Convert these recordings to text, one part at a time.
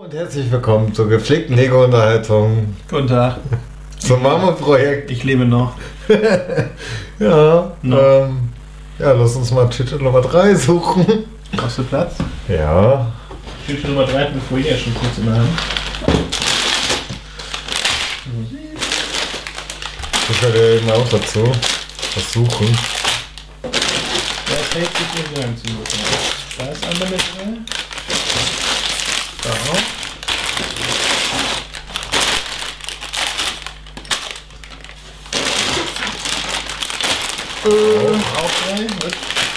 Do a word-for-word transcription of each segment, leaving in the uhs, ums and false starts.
Und herzlich willkommen zur gepflegten Lego-Unterhaltung. Guten Tag. Zum Mammut-Projekt. Ich lebe noch. ja, No. ähm, ja, lass uns mal Tüte Nummer drei suchen. Hast du Platz? Ja. Tüte Nummer drei, bevor ich ja schon kurz in der Hand. Ich werde ja eben auch dazu was suchen. Das hält sich in Gang zu suchen. Da ist einmal mit drin. Da auch. Äh, auch drei. Gut.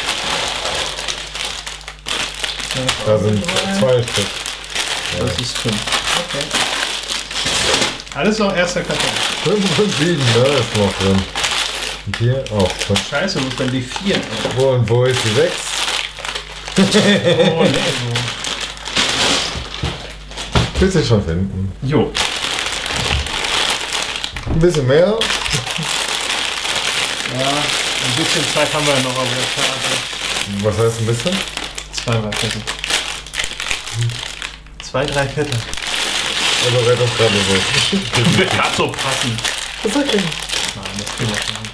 Da sind zwei Stück. Das ist fünf. Okay. Alles noch erster Karton. Fünf und sieben, da ist noch drin. Und hier auch fünf. Scheiße, wo ist denn die vier? Wo und wo ist die sechs? Oh, nee, Willst du schon finden? so. Jo. Ein bisschen mehr. Ja, ein bisschen Zeit haben wir ja noch auf der Karte. Was heißt ein bisschen? Zwei, drei Viertel. Zwei, drei Viertel. Also red das gerade so. Das wird gerade so passen. Was sagt denn? Nein, das kriegen wir schon hin.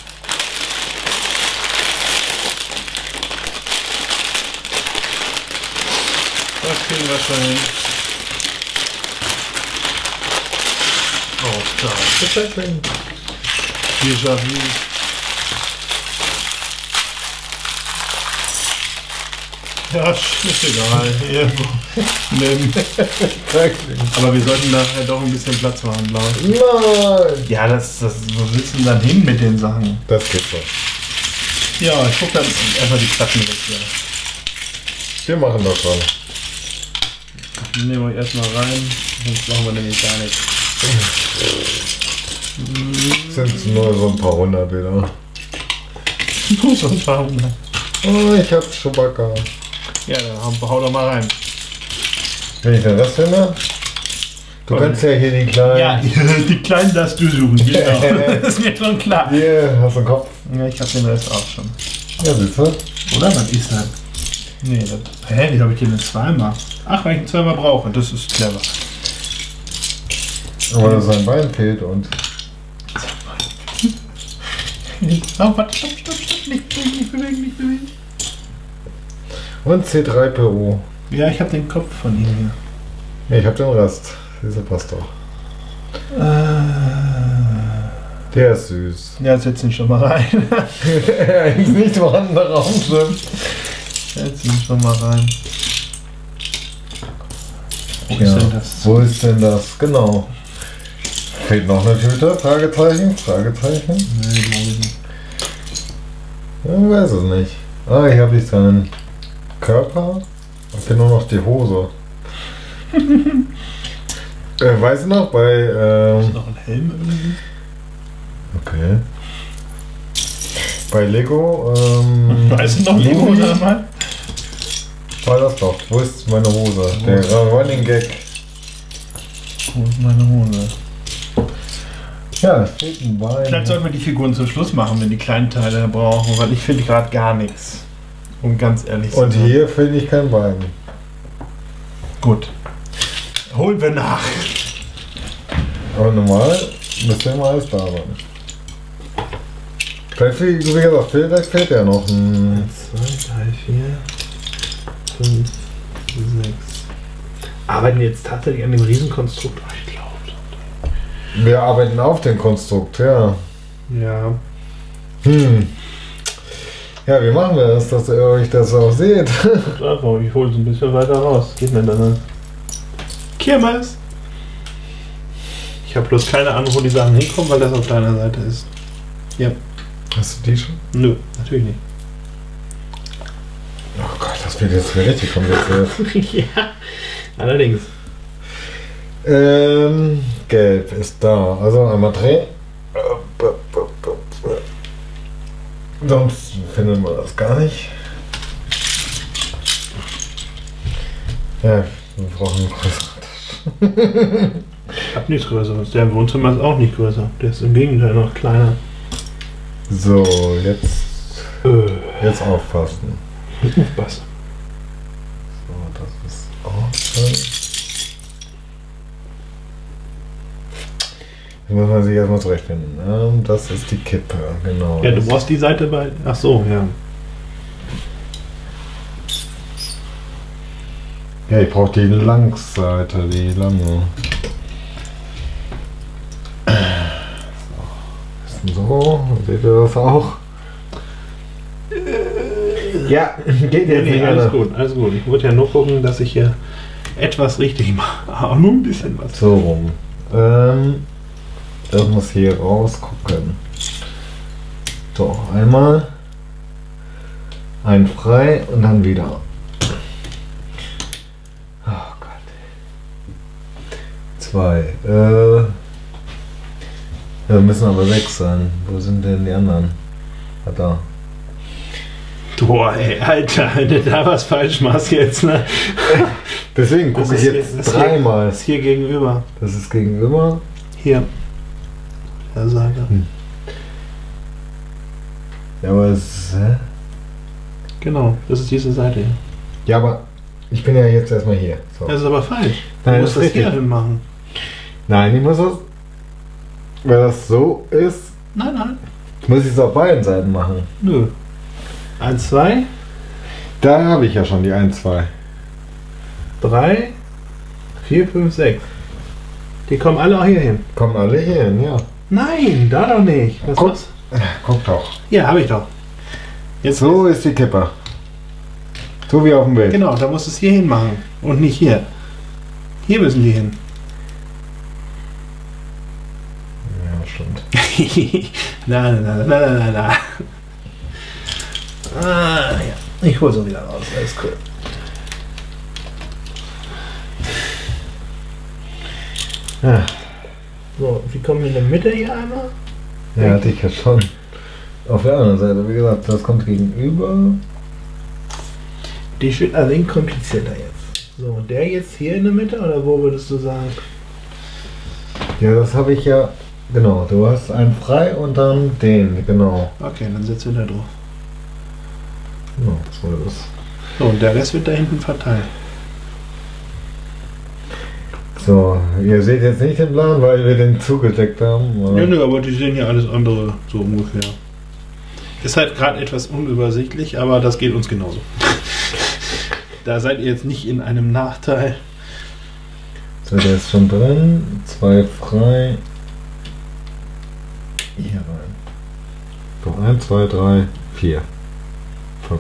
Das kriegen wir schon hin. Oh, da. Was sagt denn? Déjà-vu. Ja, ist egal. Hier. Nimm. Aber wir sollten nachher doch ein bisschen Platz machen, glaube ich. Nein! Ja, das, das, wo willst du denn dann hin mit den Sachen? Das geht so. Ja, ich guck dann einfach die Platten weg hier. Wir machen das schon. Nehmen wir erstmal rein, sonst machen wir nämlich gar nichts. Sind nur so ein paar hundert wieder. Nur so ein paar hundert. Oh, ich hab Chewbacca. Ja, dann hau, hau doch mal rein. Wenn ich den Rest finde? Du Okay. kannst ja hier die kleinen... Ja, die kleinen darfst du suchen, genau. Das ist mir schon klar. Hier, hast du einen Kopf? Ja, ich hab den Rest auch schon. Ja, siehst du? Oder? Was ist das? Nee, das... Hä, wie hab ich den denn zweimal? Ach, weil ich ihn zweimal brauche, das ist clever. Aber dass sein Bein fehlt und... Oh, warte, stopp, stopp, stopp, nicht bewegen, nicht bewegen, nicht bewegen. Und C drei P O. Ja, ich hab den Kopf von ihm hier. Nee, ich hab den Rest. Dieser passt doch. Äh, Der ist süß. ja, setz ihn schon mal rein. Eigentlich nicht dran, der Raumschiff. Setz ihn schon mal rein. Wo Ja. ist denn das? Wo ist denn das? Genau. Fehlt noch eine Tüte? Fragezeichen? Fragezeichen? Nee, glaube ich nicht. Ich weiß es nicht. Ah, hier habe ich seinen Körper und hier nur noch die Hose. äh, weißt du noch, bei... Ähm, Ist noch ein Helm irgendwie? okay. Bei Lego... Ähm, Weißt du noch, Lego Movie oder mal? war das doch. Wo ist meine Hose? Der Running Gag. Wo ist meine Hose? Ja, es fehlt ein Bein. Vielleicht sollten wir die Figuren zum Schluss machen, wenn die kleinen Teile brauchen, weil ich finde gerade gar nichts. Um ganz ehrlich zu Und sein. hier finde ich kein Bein. Gut. Holen wir nach. Aber normal müsste immer alles da sein. Vielleicht, wie gesagt, fehlt, vielleicht fehlt ja noch ein... eins, zwei, drei, vier, fünf, sechs. Arbeiten die jetzt tatsächlich an dem Riesenkonstrukt? Oh, ich glaube. Wir arbeiten auf den Konstrukt, ja. Ja. Hm. Ja, wie machen wir das, dass ihr euch das auch seht? Einfach, ich hole es ein bisschen weiter raus. Geht nicht dann. Kirmes! Ich habe bloß keine Ahnung, wo die Sachen hinkommen, weil das auf deiner Seite ist. Ja. Hast du die schon? Nö, natürlich nicht. Oh Gott, das wird jetzt richtig kompliziert. Ja, allerdings. ähm, gelb ist da. Also einmal drehen. Sonst findet man das gar nicht. Ja, wir brauchen eine größere. Ich hab nichts Größeres. Der im Wohnzimmer ist auch nicht größer. Der ist im Gegenteil noch kleiner. So, jetzt, Äh, jetzt aufpassen. was? So, das ist auch schön. Das muss man sich erstmal zurechtfinden. Ähm, das ist die Kippe, genau. Ja, du Das- brauchst die Seite bei. Ach so, ja. Ja, ich brauche die Langseite, die lange. So, so, seht ihr das auch? Ja, geht Nee, jetzt nee, nicht alles alle. gut, alles gut. Ich wollte ja nur gucken, dass ich hier etwas richtig mache. Aber nur ein bisschen was. So rum. Ähm, das muss hier rausgucken. So, einmal. Ein frei und dann wieder. Oh Gott. Zwei. Äh, ja, müssen aber sechs sein. Wo sind denn die anderen? Ah, da. Boah, ey, Alter, wenn du da was falsch machst jetzt, ne? Deswegen Das gucke ich ist jetzt hier- das hier- dreimal. Das ist hier gegenüber. Das ist gegenüber. Hier. Der Seite. Ja, aber es. Hä? Genau, das ist diese Seite hier. Ja, aber ich bin ja jetzt erstmal hier. So. Das ist aber falsch. Du Nein, musst das das ist richtig. hier hin machen. Nein, ich muss das. Wenn das so ist, Nein, nein. muss ich es auf beiden Seiten machen. Nö. Eins, zwei, Da habe ich ja schon die eins, zwei. drei, vier, fünf, sechs. Die kommen alle auch hier hin. Kommen alle hier hin, ja. Nein, da doch nicht. Was Guck. los? Guck doch. Ja, habe ich doch. Jetzt So ist die Kippe. So wie auf dem Bild. Genau, da musst du es hier hin machen. Und nicht hier. Hier müssen die hin. Ja, stimmt. na, na, na, na, na, na. Ah, ja. Ich hole sie wieder raus. Alles cool. Ja, So, wie kommen wir in der Mitte hier einmal? ja, hatte ich ja schon. Auf der anderen Seite, wie gesagt, das kommt gegenüber. Die steht allerdings komplizierter jetzt. So, und der jetzt hier in der Mitte oder wo würdest du sagen? Ja, das habe ich ja. Genau, du hast einen frei und dann den, genau. Okay, dann setzen wir da drauf. Ja, so ist es. So, und der Rest wird da hinten verteilt. So, ihr seht jetzt nicht den Plan, weil wir den zugedeckt haben. aber- Ja, nö, aber die sehen ja alles andere so ungefähr. Ist halt gerade etwas unübersichtlich, aber das geht uns genauso. Da seid ihr jetzt nicht in einem Nachteil. So, der ist schon drin. Zwei frei. Hier rein. So, eins, zwei, drei, vier. Fünf.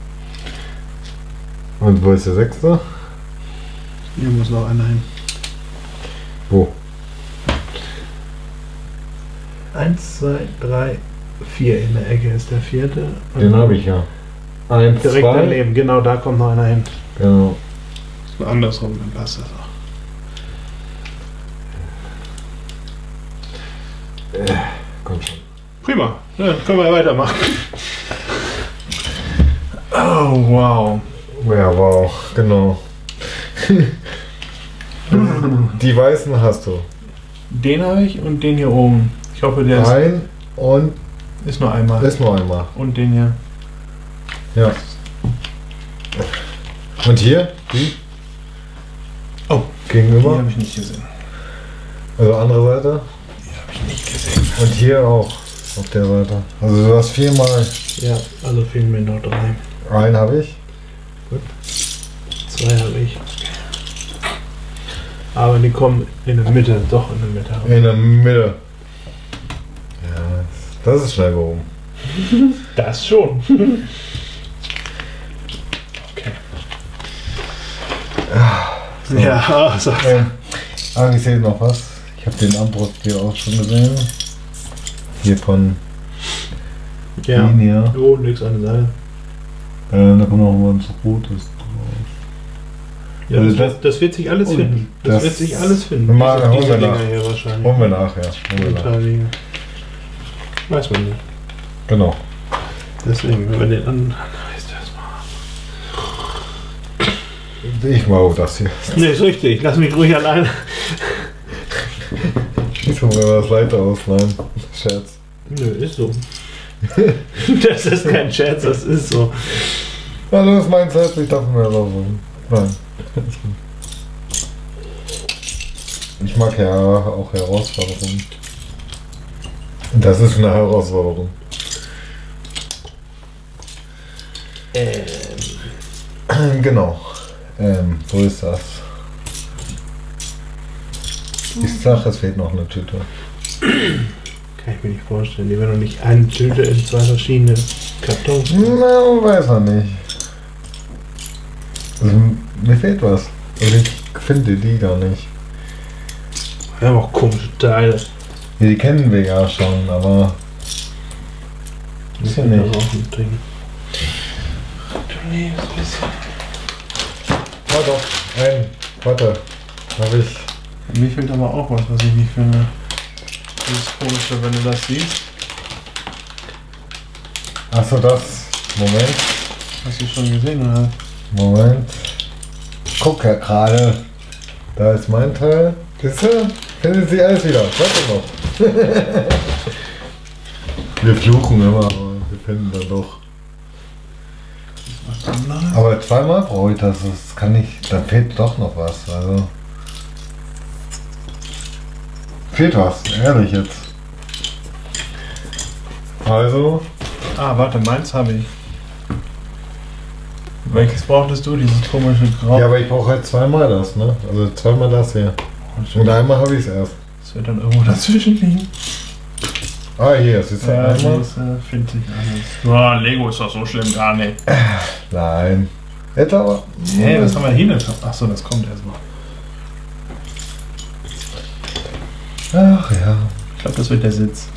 Und wo ist der sechste? Hier muss noch einer hin. Wo? Eins, zwei, drei, vier in der Ecke ist der vierte. Den habe ich ja. Eins, Direkt zwei. daneben, genau, da kommt noch einer hin. Genau. Andersrum, dann passt das auch. Äh, komm schon. Prima, dann können wir weitermachen. Oh, wow. Ja, wow, genau. Die weißen hast du. Den habe ich und den hier oben. Ich hoffe, der ist, Ein und ist nur einmal. ist nur einmal. Und den hier. Ja. Und hier? Die? Oh, die Gegenüber? habe ich nicht gesehen. Also andere Seite? Die habe ich nicht gesehen. Und hier auch. Auf der Seite. Also du hast viermal. Ja, also fehlen mir noch drei. Einen habe ich. Zwei habe ich. Aber die kommen in der Mitte, doch in der Mitte. In der Mitte. Ja, das ist schnell gehoben. Das schon. Okay. So. Ja, so. Ähm, aber ich sehe noch was. Ich habe den Armbrust hier auch schon gesehen. Hier von Ja. Linie. Oh, nix an der Seite. Äh, da kommt noch mal was Rotes drauf. Ja, Also das, wird, das wird sich alles und finden. Das, das- wird sich alles finden. Mal, Diese- holen diese wir Dinger nach. hier wahrscheinlich. Holen wir nach, ja. Holen wir Die nach. drei Dinger. Weiß man nicht. Genau. Deswegen, wenn wir den anderen. Ich mag das hier. Ne, ist richtig. Lass mich ruhig allein. Ich muss mir das Leiter ausleihen. Scherz. Nö, ist so. Das ist kein Scherz, das ist so. Hallo, das ist mein Zeit, ich darf mir das auch so. Nein. Ich mag ja auch Herausforderungen. Das ist eine Herausforderung. Ähm. Genau. Ähm, wo ist das? Ich sag, es fehlt noch eine Tüte. Kann ich mir nicht vorstellen. Die werden doch nicht eine Tüte in zwei verschiedene Kartons. Na, weiß man nicht. Also, mir fehlt was. Also ich finde die gar nicht. Wir haben auch komische Teile. Ja, die kennen wir ja schon, aber. Ist ja nicht. Auch ein Ding. Du lebst ein bisschen. Oh doch, ein. Warte. Hab ich. Mir fehlt aber auch was, was ich nicht finde. Das ist komisch, wenn du das siehst. Achso, das. Moment. Hast du schon gesehen, oder? Moment. Guck ja gerade. Da ist mein Teil. Siehst du? Findet sie alles wieder. Warte noch. Wir fluchen immer, aber wir finden dann doch. Aber zweimal brauche ich das. Das kann nicht. Da fehlt doch noch was. Also. Fehlt was, ehrlich jetzt. Also. Ah, warte, meins habe ich. Welches brauchtest du? Dieses komische Grau? Ja, aber ich brauche halt zweimal das, ne? Also zweimal das hier. Und einmal habe ich es erst. Das wird dann irgendwo dazwischen liegen. Ah, hier, das ist ja, Ja, einmal. das äh, findet sich alles. Oh, Lego ist doch so schlimm gar nicht. Nein. Jetzt aber. Hä, hey, was haben wir hier denn? Achso, das kommt erst mal. Ach ja. Ich glaube, das wird der Sitz.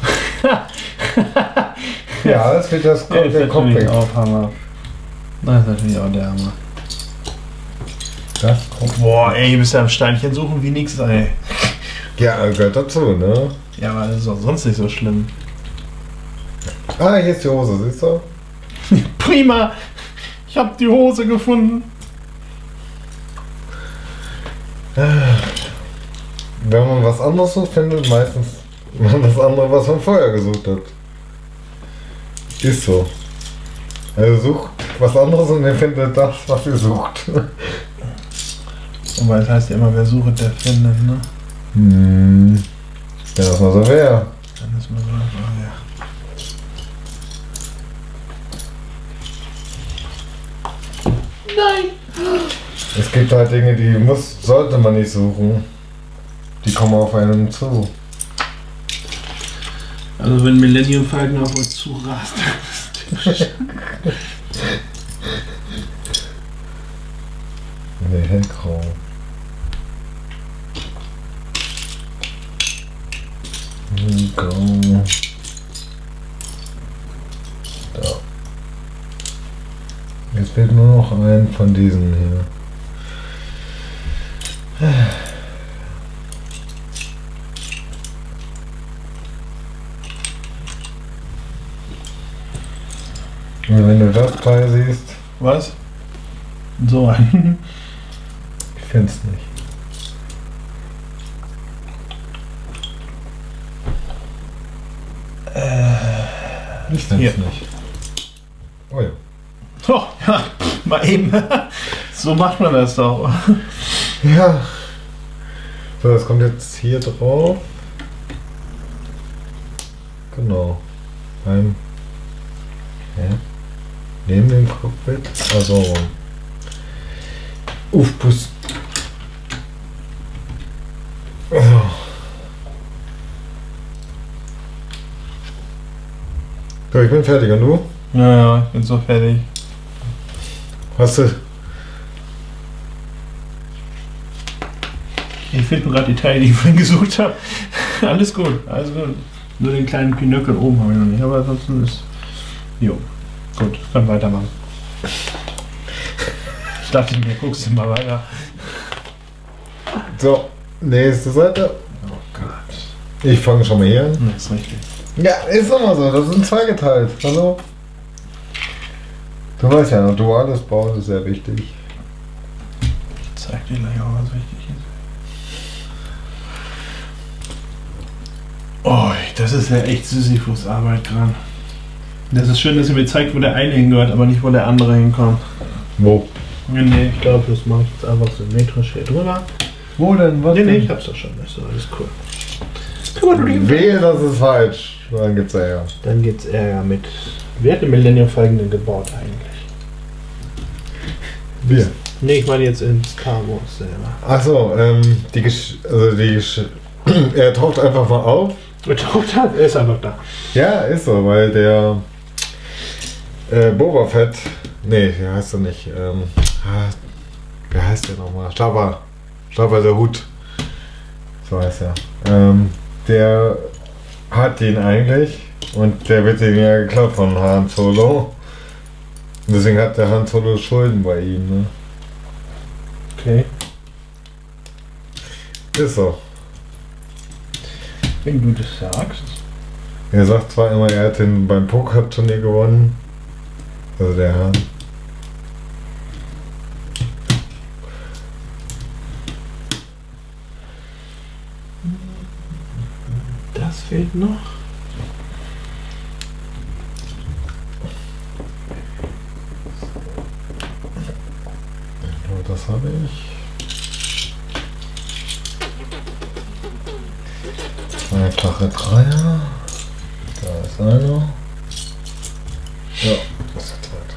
Ja, das wird das, Der ist der natürlich Cockpit. auch Hammer. Das ist natürlich auch der Hammer. Das kommt. Boah, ey, ihr müsst ja am Steinchen suchen wie nix, ey. Ja, gehört dazu, ne? Ja, aber das ist auch sonst nicht so schlimm. Ah, hier ist die Hose, siehst du? Prima! Ich hab die Hose gefunden. Wenn man was anderes sucht, findet meistens man das andere, was man vorher gesucht hat. Ist so. Also sucht was anderes und ihr findet das, was ihr sucht. Aber es heißt ja immer, wer sucht, der findet, ne? Hm. Ja, das mal so wäre. Dann ist man so, oh, ja. Nein! Es gibt halt Dinge, die muss, sollte man nicht suchen. Die kommen auf einen zu. Also wenn Millennium Falcon auf uns zurast. Nee, hellgrau. Hellgrau. Da. Jetzt fehlt nur noch ein von diesen hier. Und wenn du das Teil siehst, Was? So ein. ich find's nicht. Äh, ich find's Hier. nicht. Oh ja. Oh, ja, mal eben. So macht man das doch. Ja. So, das kommt jetzt hier drauf. Genau. Beim. Ja. Neben dem Cockpit. Also. Uff, Puss. So. So, ich bin fertig. Und du? Ja, ja, ich bin so fertig. Hast du. Ich finde nur gerade die Teile, die ich vorhin gesucht habe. Alles gut, alles gut. Nur den kleinen Pinöckel oben habe ich noch nicht, aber ansonsten ist. Jo, gut, dann weitermachen. Ich dachte mir, guckst du mal weiter. So, nächste Seite. Oh Gott. Ich fange schon mal hier an. Das ist richtig. Ja, ist immer so. Das sind zweigeteilt. Hallo? Du weißt ja noch, duales Bauen ist sehr wichtig. Ich zeig dir gleich auch, was wichtig ist. Oh, das ist ja echt Sisyphus-Arbeit gerade. Das ist schön, dass ihr mir zeigt, wo der eine hingehört, aber nicht, wo der andere hinkommt. Wo? Nee, nee, ich glaube, das mache ich jetzt einfach symmetrisch hier drüber. Wo denn? Was Nee, nee, denn? ich hab's doch schon. Das ist doch alles cool. Wehe, das ist falsch. Dann gibt's Ärger. Dann gibt's Ärger mit. Wer hat den Millennium Falcon denn gebaut eigentlich? Wir. Nee, ich meine jetzt in Star Wars selber. Achso, ähm, die Gesch also die Gesch er taucht einfach mal auf. Er taucht halt, er ist einfach da. Ja, ist so, weil der äh, Boba Fett, nee, wie heißt er nicht, ähm, ah, wie heißt der nochmal? Jabba, Jabba der Hut, so heißt er. Ähm, der hat ihn eigentlich und der wird ihn ja geklaut von Han Solo. Und deswegen hat der Han Solo Schulden bei ihm, ne? Okay. Ist so. Wenn du das sagst. Er sagt zwar immer, er hat den beim Poker-Turnier gewonnen. Also der Hahn. Das fehlt noch. Und das habe ich. Zweifache Dreier. Da ist einer. Ja, das ist der zweite.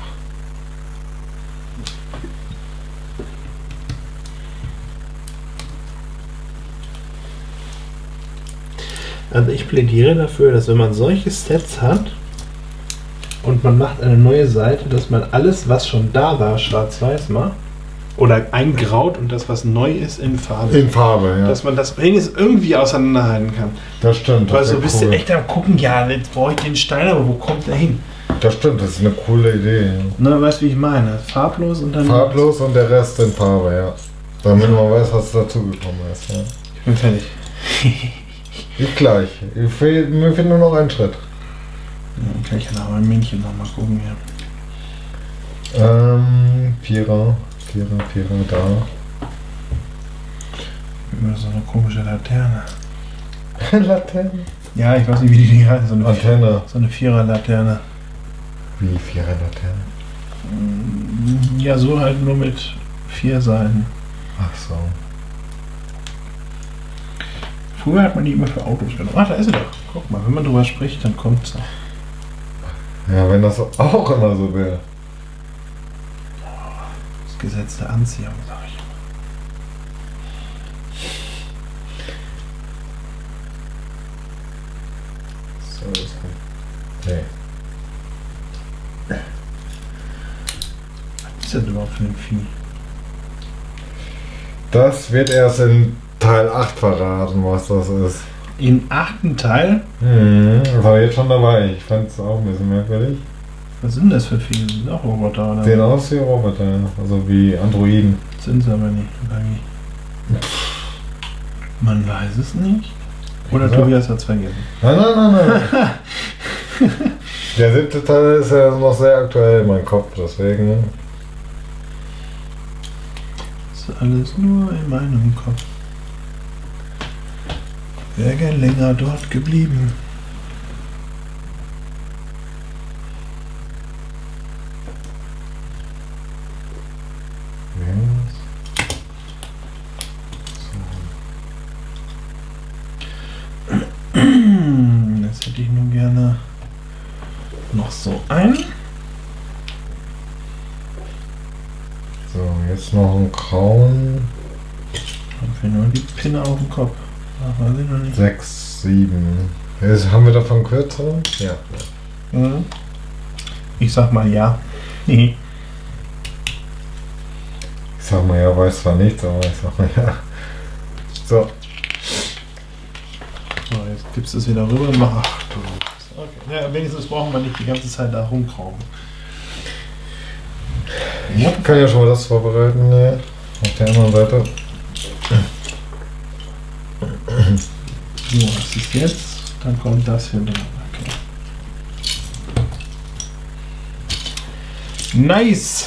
Also ich plädiere dafür, dass wenn man solche Sets hat und man macht eine neue Seite, dass man alles, was schon da war, schwarz-weiß macht. Oder eingraut und das, was neu ist, in Farbe. In Farbe, ja. Dass man das wenigstens irgendwie auseinanderhalten kann. Das stimmt. Weil Das so wär bist du cool. echt am gucken, ja, jetzt brauche ich den Stein, aber wo kommt der hin? Das stimmt, das ist eine coole Idee. Ja. Ne, weißt du, wie ich meine? Farblos und dann... Farblos und der Rest in Farbe, ja. Damit man weiß, was dazugekommen ist. Ja. Ich bin fertig. Ich gleich. Ich fehl, mir fehlt nur noch ein Schritt. Ja, kann ich ja nach meinem Männchen noch mal gucken hier. Ähm, Vierer. Vierer, Vierer, da. Immer so eine komische Laterne. Laterne. Ja, ich weiß nicht, wie die Dinger heißen. So eine, Antenne. so eine Vierer-Laterne. Wie Vierer-Laterne? Ja, so halt nur mit vier Seiten. Ach so. Früher hat man die immer für Autos genommen. Ach, da ist sie doch. Guck mal, wenn man drüber spricht, dann kommt's doch. Ja, wenn das auch immer so wäre. Das Gesetz der Anziehung, sag ich immer. So, das kommt. Nee. Was ist das überhaupt für ein Vieh? Das wird erst in Teil acht verraten, was das ist. Im achten Teil? Hm, das war jetzt schon dabei. Ich fand es auch ein bisschen merkwürdig. Was sind das für Vieh? Sind auch Roboter, oder? Sehen aus wie Roboter, also wie Androiden. Sind sie aber nicht. Oder wie? Man weiß es nicht. Oder Ja. Tobias hat es vergessen. Nein, nein, nein, nein. Der siebte Teil ist ja noch sehr aktuell in meinem Kopf, deswegen. Das ist alles nur in meinem Kopf. Wäre gern länger dort geblieben. Jetzt hätte ich nur gerne noch so ein. So, jetzt noch einen grauen. Haben wir nur die Pinne auf dem Kopf. Ach, weiß ich noch nicht. sechs, sieben. Jetzt haben wir davon kürzeren? Ja. Mhm. Ich sag mal ja. Nee. Ich sag mal ja, weiß zwar nichts, aber ich sag mal ja. So. So, jetzt gibst du es wieder rüber und mach. Ach du. Okay. Ja, wenigstens brauchen wir nicht die ganze Zeit da rumkrauben. Ich kann ja schon mal das vorbereiten hier. Auf der anderen Seite. So, das ist jetzt. Dann kommt das hier drin. Okay. Nice!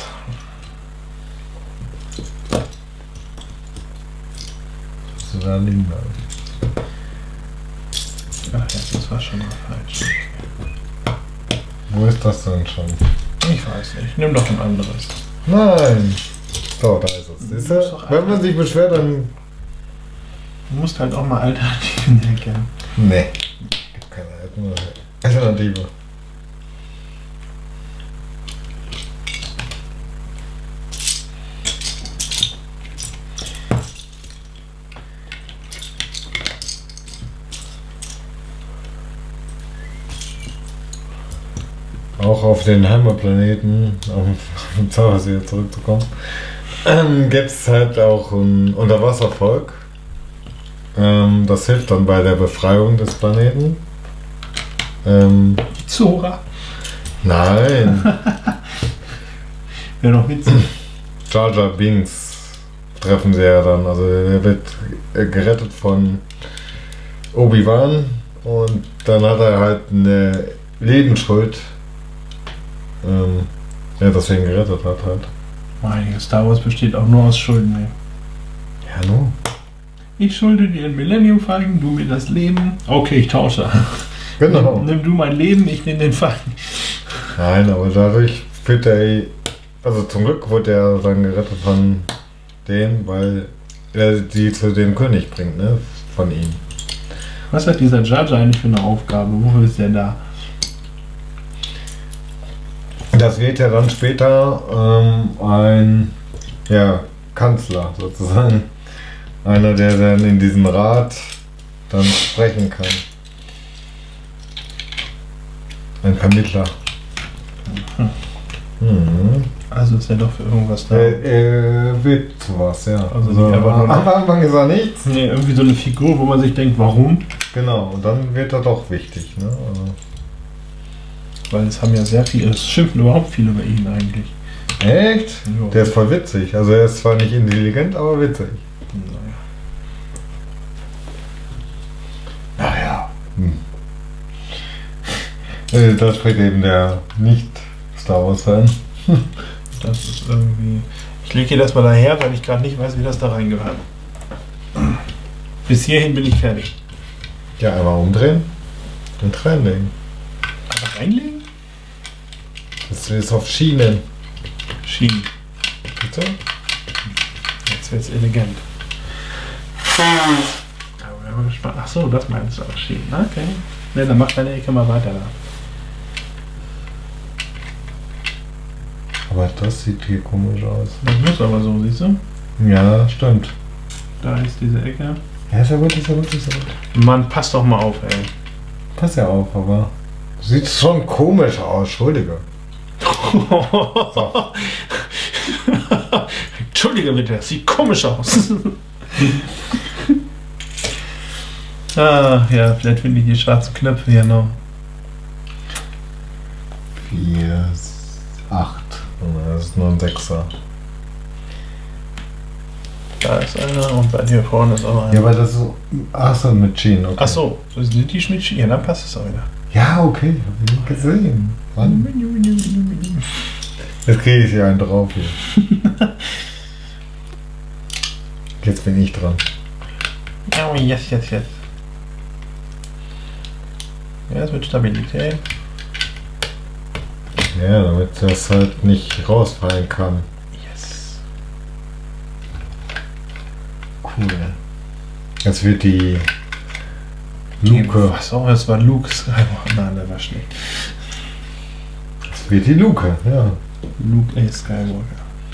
So da liegen bleiben. Ach ja, das war schon mal falsch. Wo ist das denn schon? Ich weiß nicht. Nimm doch ein anderes. Nein! So, da ist es. Siehst Du musst du? doch Wenn man sich beschwert, dann. Du musst halt auch mal Alternativen erkennen. Nee. Gibt keine Alternative. Auch auf den Heimatplaneten, auf den Zaubersee zurückzukommen, ähm, gibt es halt auch ein Unterwasservolk. Ähm, das hilft dann bei der Befreiung des Planeten. Ähm, Zora. nein, Wäre doch witzig. Jar Jar Binks treffen sie ja dann. Also er wird gerettet von Obi-Wan und dann hat er halt eine Lebensschuld, ähm, ja, deswegen gerettet hat halt. Meine Star Wars besteht auch nur aus Schulden. Ey. Ja, nun. Ich schulde dir ein Millennium Falcon, du mir das Leben. Okay, ich tausche. Genau. Nimm du mein Leben, ich nehme den Falcon. Nein, aber dadurch wird er, also zum Glück wurde er dann gerettet von denen, weil er die zu dem König bringt, ne, von ihm. Was hat dieser Jar Jar eigentlich für eine Aufgabe? Wofür ist der da? Das wird ja dann später ähm, ein, ja, Kanzler sozusagen. Einer, der dann in diesem Rat dann sprechen kann. Ein Vermittler. Mhm. Also ist er doch für irgendwas da. Er, er wird sowas, ja. Also Also, nicht einfach nur- am Anfang ist er nichts. Nee, irgendwie so eine Figur, wo man sich denkt, warum? Genau, und dann wird er doch wichtig. Ne? Also, Weil es haben ja sehr viele, es schimpfen überhaupt viele über ihn eigentlich. echt? Ja. Der ist voll witzig. Also er ist zwar nicht intelligent, aber witzig. Naja. Naja. Hm. Äh, Das spricht eben der Nicht-Star Wars-Fan. Das ist irgendwie. Ich lege dir das mal daher, weil ich gerade nicht weiß, wie das da reingehört. Bis hierhin bin ich fertig. Ja, einmal umdrehen und reinlegen. Aber reinlegen? Das ist auf Schienen. Schienen. Bitte? Jetzt wird's elegant. Aber bin gespannt. Ach so, das meinst du auch Schienen. Okay. Ne, dann mach deine Ecke mal weiter da. Aber das sieht hier komisch aus. Das muss aber so, siehst du? Ja, stimmt. Da ist diese Ecke. Ja, ist ja gut, ist ja gut, ist ja gut. Mann, pass doch mal auf, ey. Pass ja auf, aber sieht schon komisch aus, Entschuldige. So. Entschuldige bitte, das sieht komisch aus. Ah, ja, vielleicht finde ich die schwarzen Knöpfe hier noch. vier, acht. Das ist nur ein Sechser. Da ist einer und bei dir vorne ist auch einer. Ja, aber das ist. Achso, mit Schienen, okay. Ach so, sind die Schmidt? Ja, dann passt es auch wieder. Ja, okay, hab ich nicht gesehen. Wann? Jetzt kriege ich hier einen drauf hier. Jetzt bin ich dran. Oh, yes, yes, yes. Ja, es wird Stabilität. Ja, damit das halt nicht rausfallen kann. Yes. Cool. Jetzt wird die Luke. Was auch, es war Luke Skywalker. Nein, der war schlecht. Jetzt wird die Luke, ja. Luke A. Skywalker.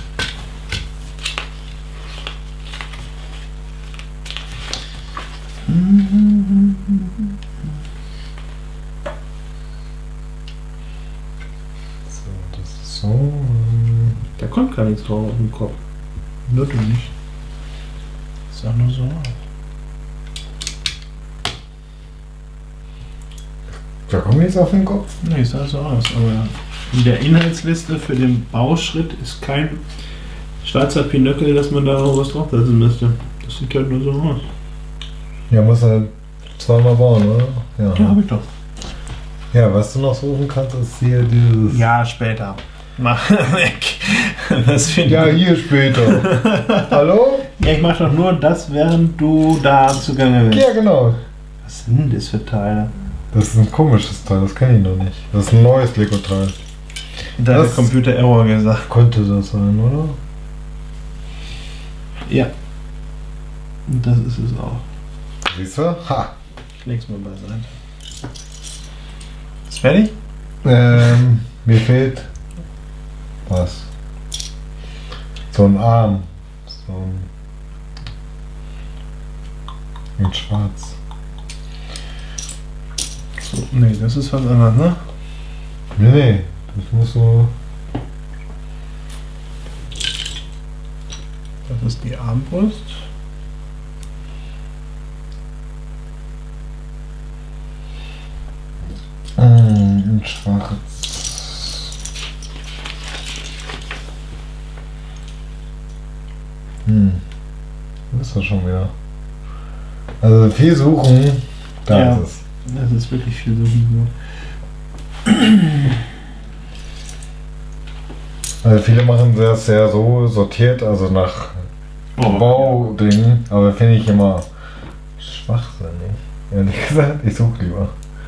So, das ist so. ähm, Da kommt gar nichts drauf auf den Kopf. Nur du nicht. Sah nur so aus. Da kommt jetzt auf den Kopf. Nee, sah so aus. Aber in der Inhaltsliste für den Bauschritt ist kein schwarzer Pinöckel, dass man da noch was draufsetzen müsste. Das sieht halt nur so aus. Ja, muss er zweimal bauen, oder? Ja. Ja, hab ich doch. Ja, was du noch suchen kannst, ist hier dieses. Ja, später. Mach weg. Das finde Ja, ich. hier später. Hallo? Ja, ich mach doch nur das, während du da zugange bist. Ja, genau. Was sind das für Teile? Das ist ein komisches Teil, das kenne ich noch nicht. Das ist ein neues Lego-Teil. Da hat der Das- Computer Error gesagt. Könnte das sein, oder? Ja. Und das ist es auch. Siehst du? Ha! Ich leg's mal beiseite. Ist fertig? Ähm, mir fehlt was? So ein Arm. So ein in schwarz. So, nee, das ist was anderes, ne? Nee, nee, das muss so. Das ist die Armbrust. Mm, in schwarz. Hm. Was ist das schon wieder? Also viel suchen, da Ja. ist es. Das ist wirklich viel so. Also viele machen das ja so sortiert, also nach Oh, Bauding, aber finde ich immer schwachsinnig. Ehrlich gesagt, ich suche lieber.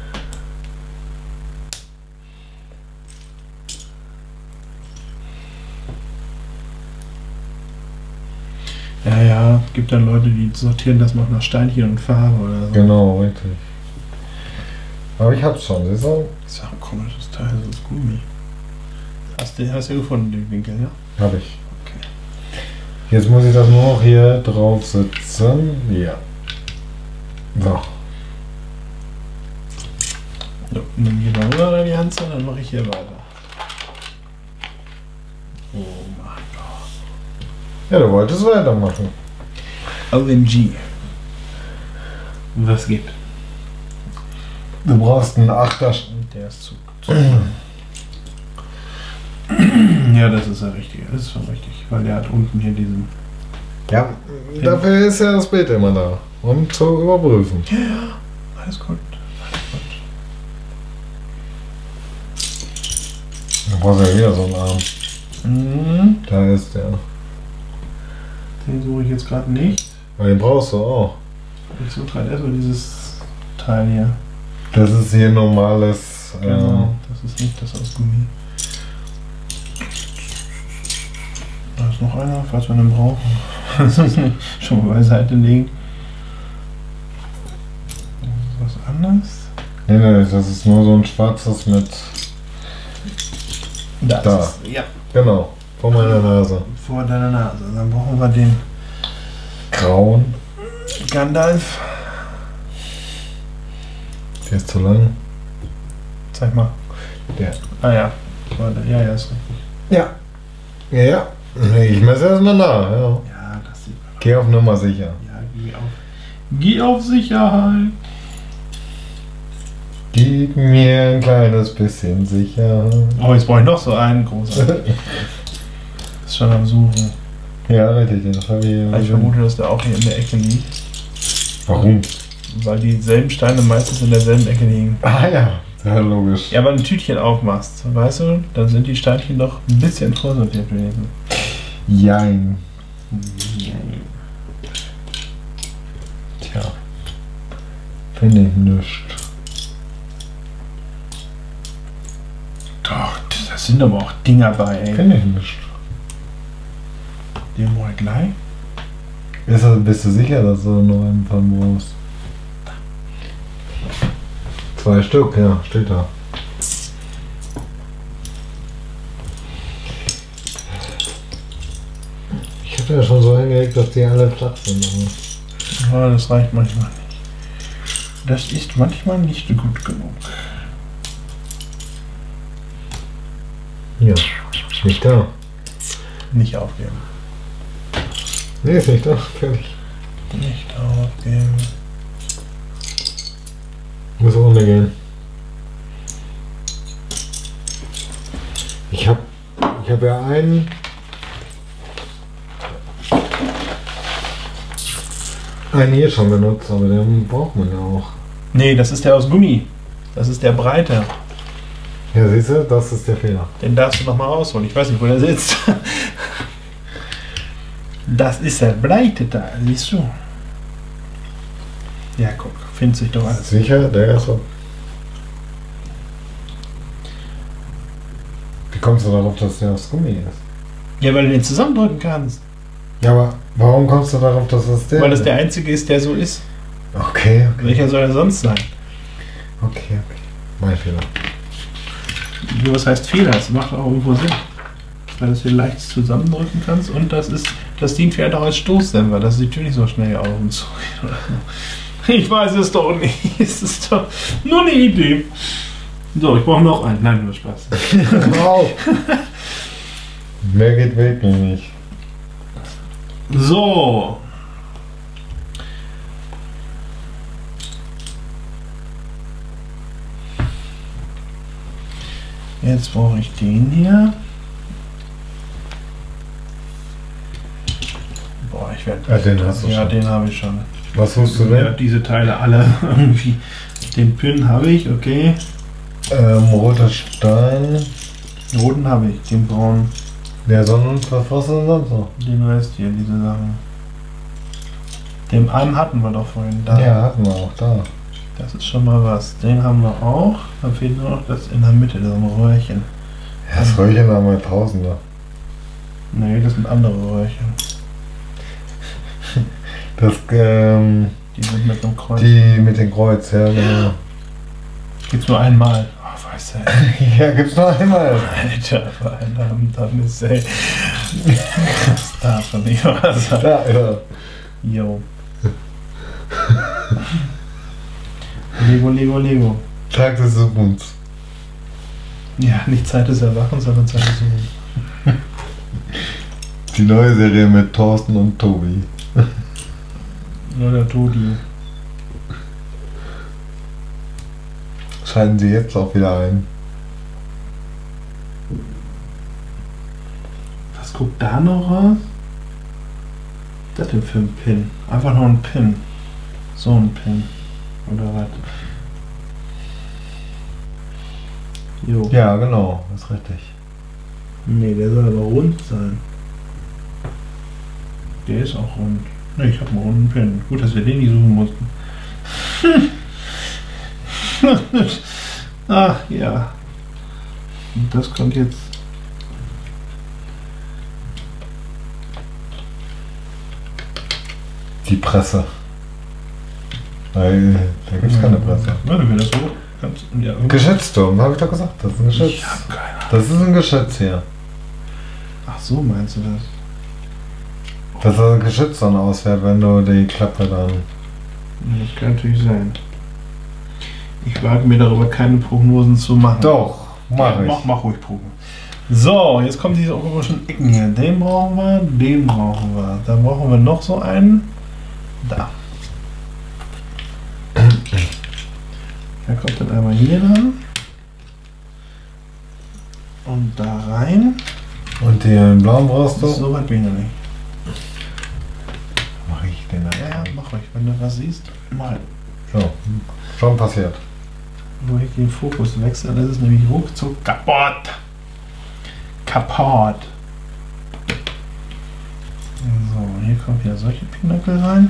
Ja, ja, gibt dann Leute, die sortieren das noch nach Steinchen und Farbe oder so. Genau, richtig. Aber ich hab's schon, siehst du? Das ist ja ein komisches Teil, das ist Gummi. Hast du, hast du gefunden, den Winkel, ja? Hab ich. Okay. Jetzt muss ich das nur noch hier drauf sitzen. Ja. So. So, nimm hier mal rüber die Hand, dann mache ich hier weiter. Oh mein Gott. Ja, du wolltest weitermachen. O M G. Was geht? Du brauchst einen Achter. Der ist zu. zu ja, das ist ja richtig. Das ist schon richtig. Weil der hat unten hier diesen. Ja, dafür ist ja das Bild immer da. Um zu überprüfen. Ja, ja. Alles gut. Alles gut. Du brauchst ja wieder so einen Arm. Mhm. Da ist der. Den suche ich jetzt gerade nicht. Aber den brauchst du auch. Ich suche gerade erstmal dieses Teil hier. Das ist hier normales. Genau. Das ist nicht das aus Gummi. Da ist noch einer, falls wir den brauchen. Schon mal beiseite legen. Das ist was anderes. Äh, nee, nee, das ist nur so ein schwarzes mit. Da. Da. Ist es. Ja. Genau. Vor meiner Nase. Vor deiner Nase. Dann brauchen wir den Grauen. Gandalf. Der ist zu lang. Zeig mal. Der. Ah ja. Warte. Ja, ja, ist richtig. Ja. Ja, ja. Ich messe erstmal nach. Ja. Ja, das sieht man. Geh auf Nummer sicher. Ja, geh auf. Geh auf Sicherheit. Gib mir ein kleines bisschen Sicherheit. Oh, jetzt brauche ich noch so einen großen. Ist schon am Suchen. Ja, richtig, das habe ich. Ich vermute, dass der auch hier in der Ecke liegt. Warum? Weil dieselben Steine meistens in derselben Ecke liegen. Ah ja, sehr logisch. Ja, wenn du ein Tütchen aufmachst, weißt du, dann sind die Steinchen doch ein bisschen vorsortiert gewesen. Jein. Tja. Finde ich nischt. Doch, da sind aber auch Dinger bei, ey. Finde ich nischt. Den mal gleich. Ist das, bist du sicher, dass du noch einen von brauchst? Zwei Stück, ja, steht da. Ich habe ja schon so hingelegt, dass die alle flach sind. Aber Ja, das reicht manchmal nicht. Das ist manchmal nicht gut genug. ja, nicht da. Nicht aufgeben. Nee, ist nicht da. Fertig. Nicht aufgeben. Muss ohne gehen. Ich hab, ich hab ja einen. Einen hier schon benutzt, aber den braucht man ja auch. Nee, das ist der aus Gummi. Das ist der breite. Ja, siehst du, das ist der Fehler. Den darfst du noch mal rausholen. Ich weiß nicht, wo der sitzt. Das ist der breite Teil, siehst du? Ja, guck, findet sich doch alles. Sicher, der ist so. Wie kommst du darauf, dass der aus Gummi ist? Ja, weil du den zusammendrücken kannst. Ja, aber warum kommst du darauf, dass das der Weil das ist? der einzige ist, der so ist. Okay, okay. Welcher soll er sonst sein? Okay, okay. Mein Fehler. Was heißt Fehler? Das macht auch irgendwo Sinn. Weil du es hier leicht zusammendrücken kannst und das ist, das dient vielleicht auch als Stoßdämpfer. Das sieht nicht so schnell aus und so. Ich weiß es doch nicht. Es ist doch nur eine Idee. So, ich brauche noch einen. Nein, nur Spaß. Wow. Mehr geht wirklich nicht. So. Jetzt brauche ich den hier. Boah, ich werde. Ja, den hast du Ja, schon. den habe ich schon. Was suchst du Ja, denn? diese Teile alle irgendwie. Den Pin habe ich, okay. Ähm, roter Stein. Den roten habe ich, den braunen. Der Sonnen, was war's denn sonst noch? Den Rest hier, diese Sachen. Den einen hatten wir doch vorhin da. Ja, hatten wir auch da. Das ist schon mal was. Den haben wir auch. Da fehlt nur noch das in der Mitte, so ein Röhrchen. Ja, das Röhrchen haben wir Tausender. Nee, das sind andere Röhrchen. Das, ähm, Die sind mit einem Kreuz. die mit dem Kreuz, ja, genau. Gibt's nur einmal. Oh, weißt du. Ja, gibt's noch einmal. Alter, verdammt, dann ist ey. Das darf doch nicht wahr sein. Ja, ja. Jo. Lego, Lego, Lego. Tag des Suchens. Ja, nicht Zeit des Erwachens, sondern Zeit des Suchens. Die neue Serie mit Thorsten und Tobi. Nur der Todi. Schalten sie jetzt auch wieder ein. Was guckt da noch raus? Was ist das denn für ein Pin? Einfach nur ein Pin. So ein Pin. Oder was? Jo. Ja, genau, ist richtig. Nee, der soll aber rund sein. Der ist auch rund. Ne, ich habe einen runden Pin. Gut, dass wir den nicht suchen mussten. Ach ja. Und das kommt jetzt. Die Presse. Weil da gibt's keine Presse. Warte, wir das so. Ganz, ja, Geschützturm, habe ich doch gesagt. Das ist ein Geschütz. ich hab keine Ahnung. Das ist ein Geschütz hier. Ach so, meinst du das? Dass das ein Geschütz dann ausfährt, wenn du die Klappe dann. Das kann natürlich sein. Ich wage mir darüber keine Prognosen zu machen. Doch, mach Ja, ich. Mach, mach ruhig Prognosen. So, jetzt kommen diese komischen Ecken hier. Den brauchen wir, den brauchen wir. Dann brauchen wir noch so einen. Da. Der kommt dann einmal hier dran. Und da rein. Und den blauen brauchst du? So weit bin ich noch nicht. Mach ich den Ja, ja, dann. mach ruhig. Wenn du was siehst, mal. So, schon passiert. Wo ich den Fokus wechsle, das ist nämlich ruckzuck kaputt. Kaputt. So, hier kommen wieder solche Pinöckel rein.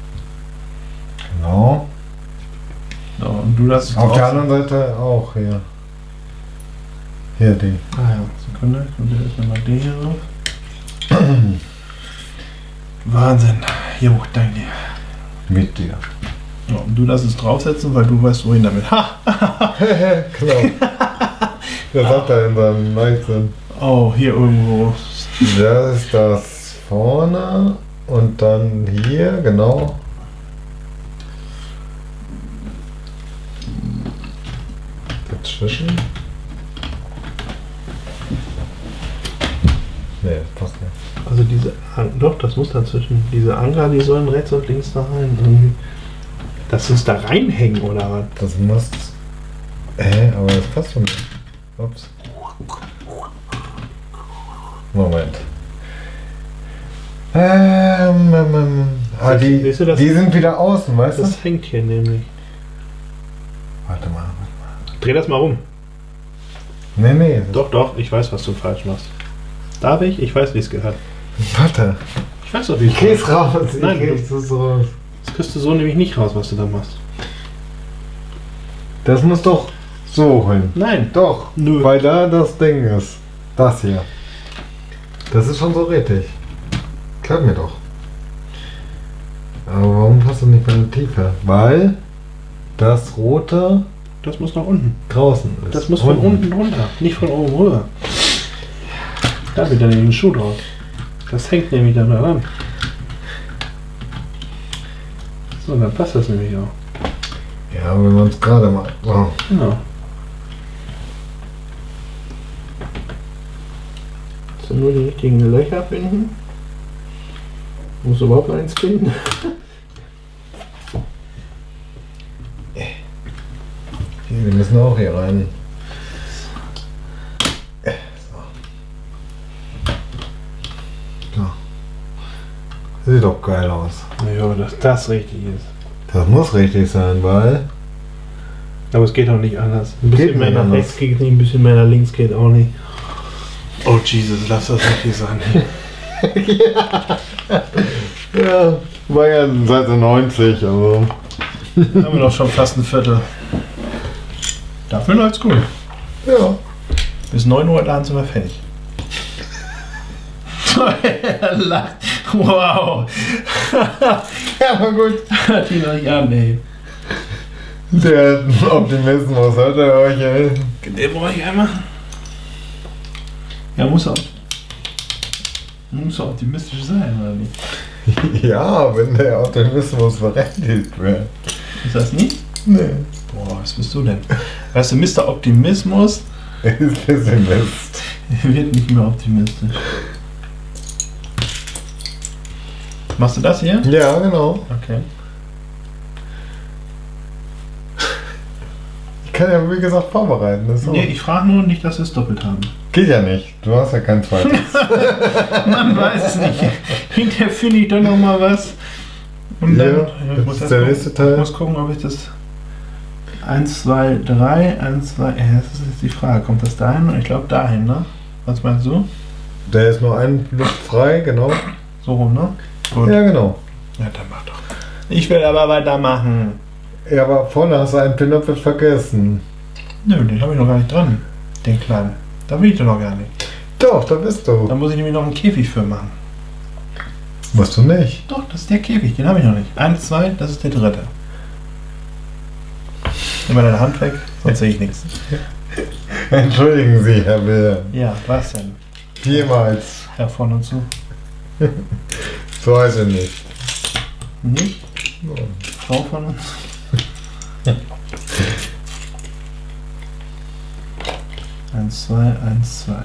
Genau. So, und du das Auf der anderen Seite auch hier. Hier die. Ah ja, Sekunde, ich muss erstmal mal den hier rauf. Wahnsinn. Jo, danke dir. Mit dir. So, und du darfst es draufsetzen, weil du weißt, wohin damit. Ha! Genau. Das hat er in seinem Leichtsinn. Oh, hier irgendwo. Das ist das vorne und dann hier, genau. Dazwischen. Nee, passt nicht. Also diese, An- doch, das muss dazwischen. Diese Anker, die sollen rechts und links da rein. Irgendwie. Dass sie es da reinhängen oder was? Das muss. Hä, aber das passt schon nicht. Ups. Moment. Ähm, ähm, ähm. Ah, die, Siehst du das? die sind wieder außen, weißt du? Das hängt hier nämlich. Warte mal. Dreh das mal rum. Nee, nee. das- Doch, doch, ich weiß, was du falsch machst. Darf ich? Ich weiß, wie es gehört. Warte. Ich weiß doch, wie es Ich gehört. geh's raus. Ich Nein, geh's das raus. Das kriegst du so nämlich nicht raus, was du da machst. Das muss doch so hin. Nein. Doch. Nö. Weil da das Ding ist. Das hier. Das ist schon so richtig. Glaub mir doch. Aber warum passt das nicht bei der Tiefe? Weil das rote Das muss nach unten. draußen ist. Das muss von unten runter, nicht von oben rüber. Da wird dann eben ein Schuh drauf. Das hängt nämlich dann daran. So, dann passt das nämlich auch. Ja, wenn man es gerade macht. So. Genau. So, nur die richtigen Löcher finden. Muss überhaupt eins finden. Die müssen auch hier rein. So. So. Sieht doch geil aus. Ich hoffe, dass das richtig ist. Das muss richtig sein, weil... Aber es geht auch nicht anders. Ein bisschen Geht mehr nicht nach anders. rechts geht nicht, ein bisschen mehr nach links geht auch nicht. Oh Jesus, lass das richtig sein. Ja, war ja Seite neunzig, also... Haben wir doch schon fast ein Viertel. Dafür läuft's gut. Ja. Bis neun Uhr laden sind wir fertig. Er lacht. Wow. Ja, aber gut. Hat ihn noch nicht an, ey. Der Optimismus hat er euch, ey. Den brauche ich einmal. Ja, muss auch. Muss auch optimistisch sein, oder nicht? Ja, wenn der Optimismus berechtigt wird. Ist das nicht? Nee. Boah, was bist du denn? Weißt du, Mister Optimismus Ist Pessimist. wird nicht mehr optimistisch. Machst du das hier? Ja, genau. Okay. Ich kann ja, wie gesagt, vorbereiten. Das ist so. Nee, ich frage nur nicht, dass wir es doppelt haben. Geht ja nicht. Du hast ja kein zweites. Man weiß es nicht. Hinterher finde ich dann noch mal was. Und dann Ja, ich muss das ist erst der gucken- nächste Teil. Ich muss gucken, ob ich das. eins, zwei, drei, eins, zwei. Ja, das ist jetzt die Frage. Kommt das dahin? Ich glaube dahin, ne? Was meinst du? Da ist nur ein Luft frei, genau. So rum, ne? Gut. Ja, genau. Ja, dann mach doch. Ich will aber weitermachen. Ja, aber vorne hast du einen Pinöppel vergessen. Nö, den habe ich noch gar nicht dran. Den kleinen. Da will ich doch noch gar nicht. Doch, da bist Da du. muss ich nämlich noch einen Käfig für machen. Musst du nicht. Doch, das ist der Käfig, den habe ich noch nicht. Eins, zwei, das ist der dritte. Nimm mal deine Hand weg, sonst sehe ich nichts. Entschuldigen Sie, Herr Wilhelm. Ja, was denn? Jemals. Herr von und zu. So heißt er nicht. Nicht? Frau von uns? Eins, zwei, eins, zwei.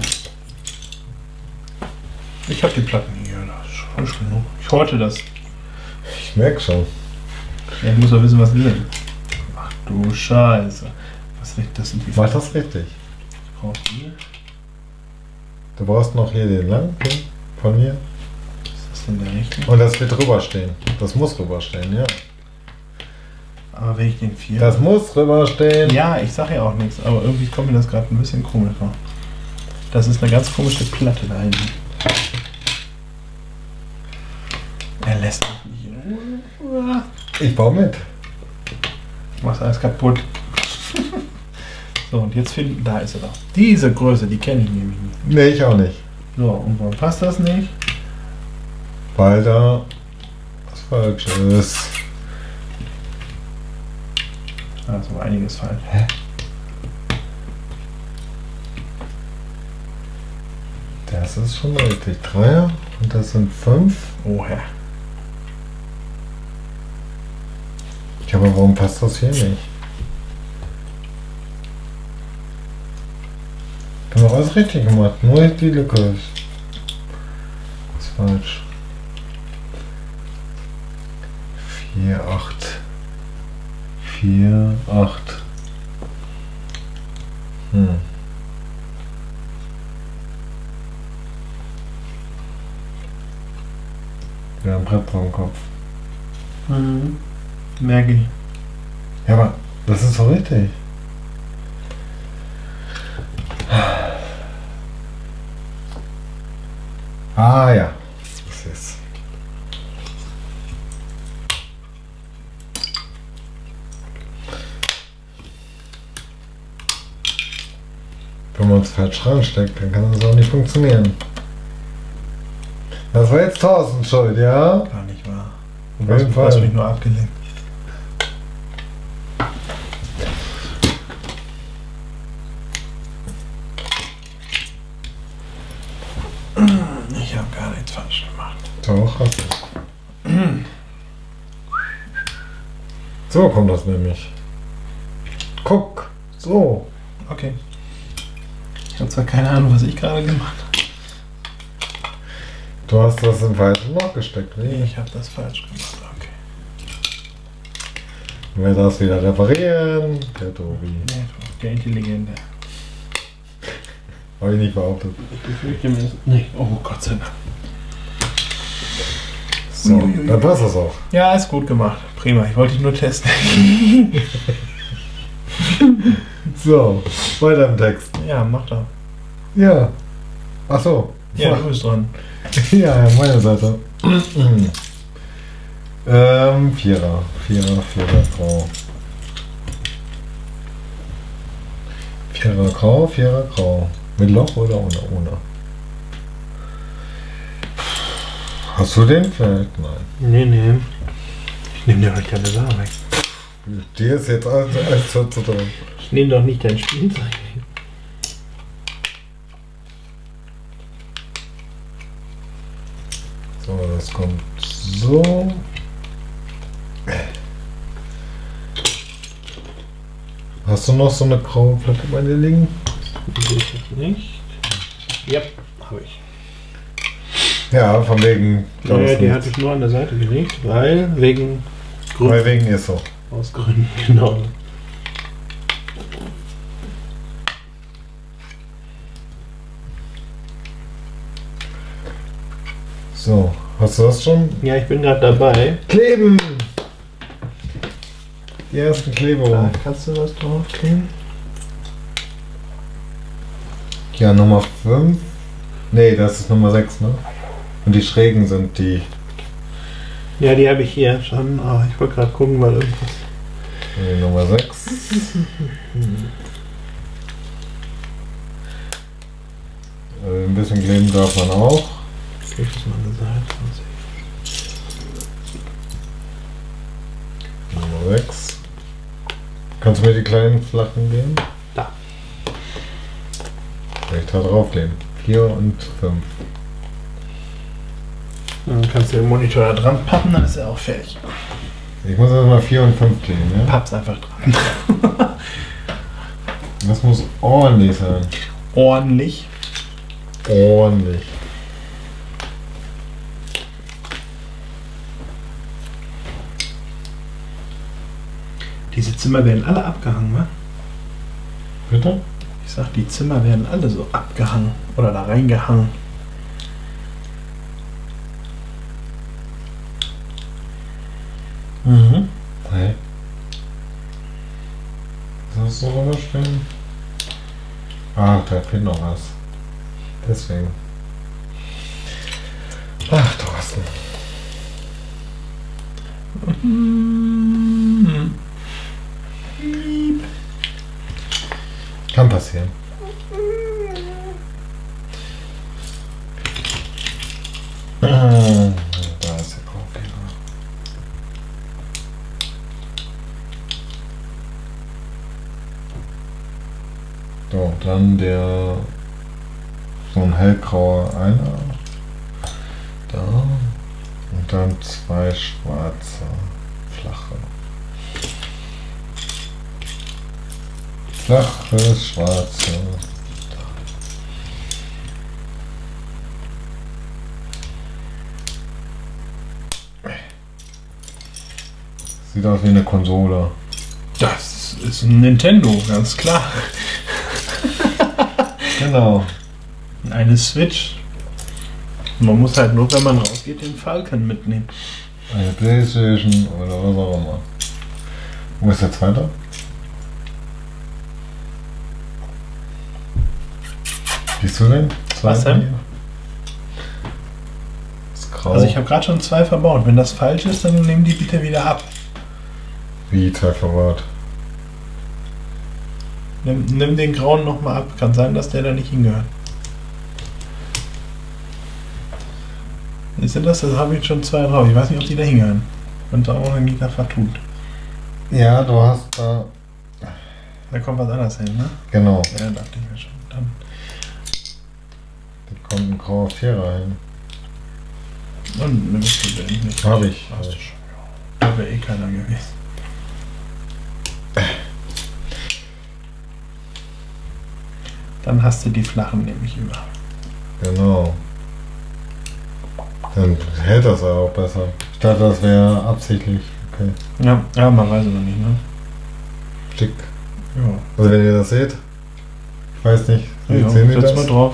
Ich habe die Platten hier, das ist frisch genug. Ich horte das. Ich merke schon. Ja, ich muss doch wissen, was will denn. Ach du Scheiße. Was liegt das sind die Mach das richtig. Ich brauche die. Du brauchst noch hier den lang von mir. Ist das denn der richtige? Und das wird drüber stehen. Das muss drüber stehen, ja. Aber wenn ich den vier. Das muss drüber stehen. Ja, ich sage ja auch nichts, aber irgendwie kommt mir das gerade ein bisschen komisch vor. Das ist eine ganz komische Platte da hinten. Er lässt mich nicht in Ruhe. Ich baue mit. Du machst alles kaputt. So, und jetzt finden, da ist er doch. Diese Größe, die kenne ich nämlich nicht. Nee, ich auch nicht. So, und warum passt das nicht? Weil da was falsch ist. Da ist aber einiges falsch. Hä? Das ist schon richtig. Dreier und das sind fünf. Oh Herr. Ja, aber warum passt das hier nicht? Ich habe alles richtig gemacht, nur die Lücke ist, ist falsch. vier, acht. vier, acht. Hm. Wir haben Brett am Kopf. Mhm. Merke ich. Ja, aber das ist doch richtig. Ah ja, das ist. Wenn man es falsch reinsteckt, dann kann das auch nicht funktionieren. Das war jetzt Thorsten schuld, ja? Gar nicht wahr. Auf Du hast, jeden du hast Fall. mich nur abgelenkt. Ich habe gar nichts falsch gemacht. Doch, hast du. So kommt das nämlich. Guck, so. Okay. Ich habe zwar keine Ahnung, was ich gerade gemacht habe. Du hast das im falschen Loch gesteckt, Nee, ne? ich habe das falsch gemacht. Okay. Wer das wieder reparieren? Der Tobi. Nee, der Intelligente. Habe ich nicht behauptet. Ich befürchte mir. Nee, oh Gott sei Dank. So, Uiuiui. dann passt das auch. Ja, ist gut gemacht. Prima, ich wollte dich nur testen. So, weiter im Text. Ja, mach doch. Ja. Ach so. Ja, du bist dran. Ja, meine Seite. ähm, Vierer. Vierer, Vierer, Grau. Vierer, Grau, Vierer, Grau. Mit Loch oder ohne? Ohne. Hast du den Feld? Nein. Nee, nee. Ich nehme dir heute keine Sache weg. Dir ist jetzt alles, alles zu zu drin. Ich nehme doch nicht dein Spielzeug. So, das kommt so. Hast du noch so eine graue Platte bei dir liegen? Die sehe ich jetzt nicht. Ja, habe ich. Ja, von wegen. Naja, die hatte ich nur an der Seite gelegt, weil wegen Weil Grund, wegen ist so. aus Gründen, genau. So, hast du das schon? Ja, ich bin gerade dabei. Kleben! Die ersten Da Klebungen. kannst du was draufkleben? Ja, Nummer fünf. Nee, das ist Nummer sechs, ne? Und die schrägen sind die. Ja, die habe ich hier schon. Oh, ich wollte gerade gucken, weil irgendwas. Nee, Nummer sechs. Äh, ein bisschen kleben darf man auch. Okay, ich muss mal an der Seite. Nummer sechs. Kannst du mir die kleinen flachen geben? Da. Soll ich da draufkleben? vier und fünf. Dann kannst du den Monitor da dran pappen, dann ist er auch fertig. Ich muss erst mal vier und fünf kleben, ja? Papp's einfach dran. Das muss ordentlich sein. Ordentlich. Ordentlich. Diese Zimmer werden alle abgehangen, wa? Bitte? Ich sag, die Zimmer werden alle so abgehangen oder da reingehangen. Mhm. Hey. Sollst du rüberstellen? Ach, da fehlt noch was. Deswegen. Ach, Thorsten. Mhm. Kann passieren. Ah, da ist der Graufehler. So, dann der so ein hellgrauer einer. Da. Und dann zwei schwarze, flache. Flache, schwarze. Sieht aus wie eine Konsole. Das ist ein Nintendo, ganz klar. Genau. Eine Switch. Man muss halt nur, wenn man rausgeht, den Falcon mitnehmen. Eine Playstation oder was auch immer. Wo ist der zweite? Siehst du den? Was Zweiten denn? hier? Ist grau. Also ich habe gerade schon zwei verbaut. Wenn das falsch ist, dann nehmen die bitte wieder ab. Wie zwei verwahrt. Nimm, nimm den grauen nochmal ab. Kann sein, dass der da nicht hingehört. Siehst du das? Da habe ich schon zwei drauf. Ich weiß nicht, ob die da hingehören. Und da auch irgendwie da vertut. Ja, du hast da. Da kommt was anderes hin, ne? Genau. Ja, dachte ich mir schon. Dann. Da kommt ein grauer Vierer hin. Und nimmst du den nicht? Hab ich. Hast du schon. Da wäre eh keiner gewesen. Dann hast du die flachen nämlich immer. Genau. Dann hält das auch besser. Ich dachte, das wäre absichtlich. Okay. Ja, ja, man weiß aber nicht, ne? Schick. Ja. Also wenn ihr das seht, ich weiß nicht, wie Ja, sehen wir setz das? mal drauf.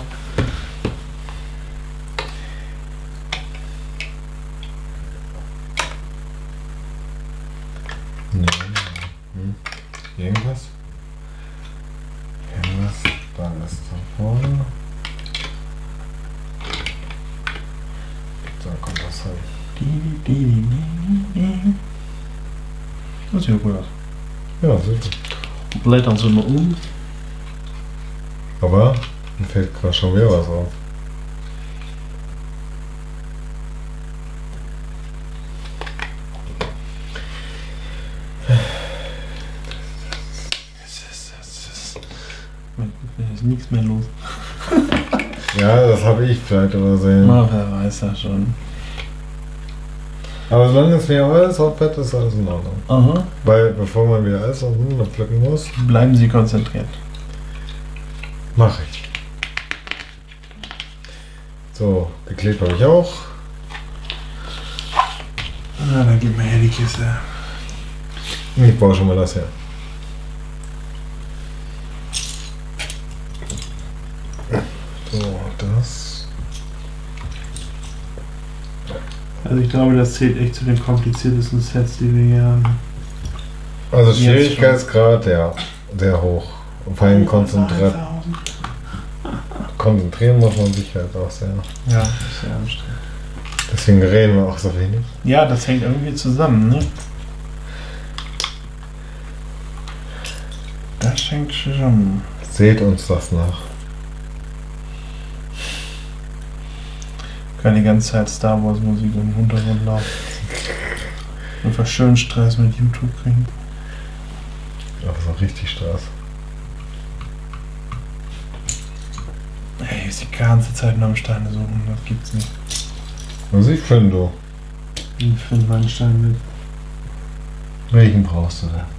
Nee. Hm. Irgendwas? Irgendwas? Da ist da vorne. Da kommt das halt. Die, die, die, die, die. Das sieht gut aus. Ja, super. Blättern sie mal um. Aber mir fällt gerade schon wieder was auf. Da ist nichts mehr los. Ja, das habe ich vielleicht übersehen. Na, wer weiß das schon. Aber solange es mir alles auffällt, ist alles in Ordnung. Aha. Weil bevor man wieder alles auf den pflücken muss, Bleiben Sie konzentriert. mache ich. So, geklebt habe ich auch. Na, dann gib mir her die Kiste. Ich baue schon mal das her. So, das. Also ich glaube, das zählt echt zu den kompliziertesten Sets, die wir hier haben. Also Jetzt Schwierigkeitsgrad, ja, sehr hoch. Und vor allem konzentriert. Konzentrieren muss man sich halt auch sehr. Ja, ist sehr anstrengend. Deswegen reden wir auch so wenig. Ja, das hängt irgendwie zusammen, ne? Das hängt zusammen. Seht uns das nach. Kann die ganze Zeit Star Wars Musik im Hintergrund laufen. Einfach schön Stress mit YouTube kriegen. Das ist auch richtig Stress. Ey, ist die ganze Zeit nur am Steine suchen, das gibt's nicht. Was ich finde, du. Ich finde meinen Stein mit. Welchen brauchst du denn?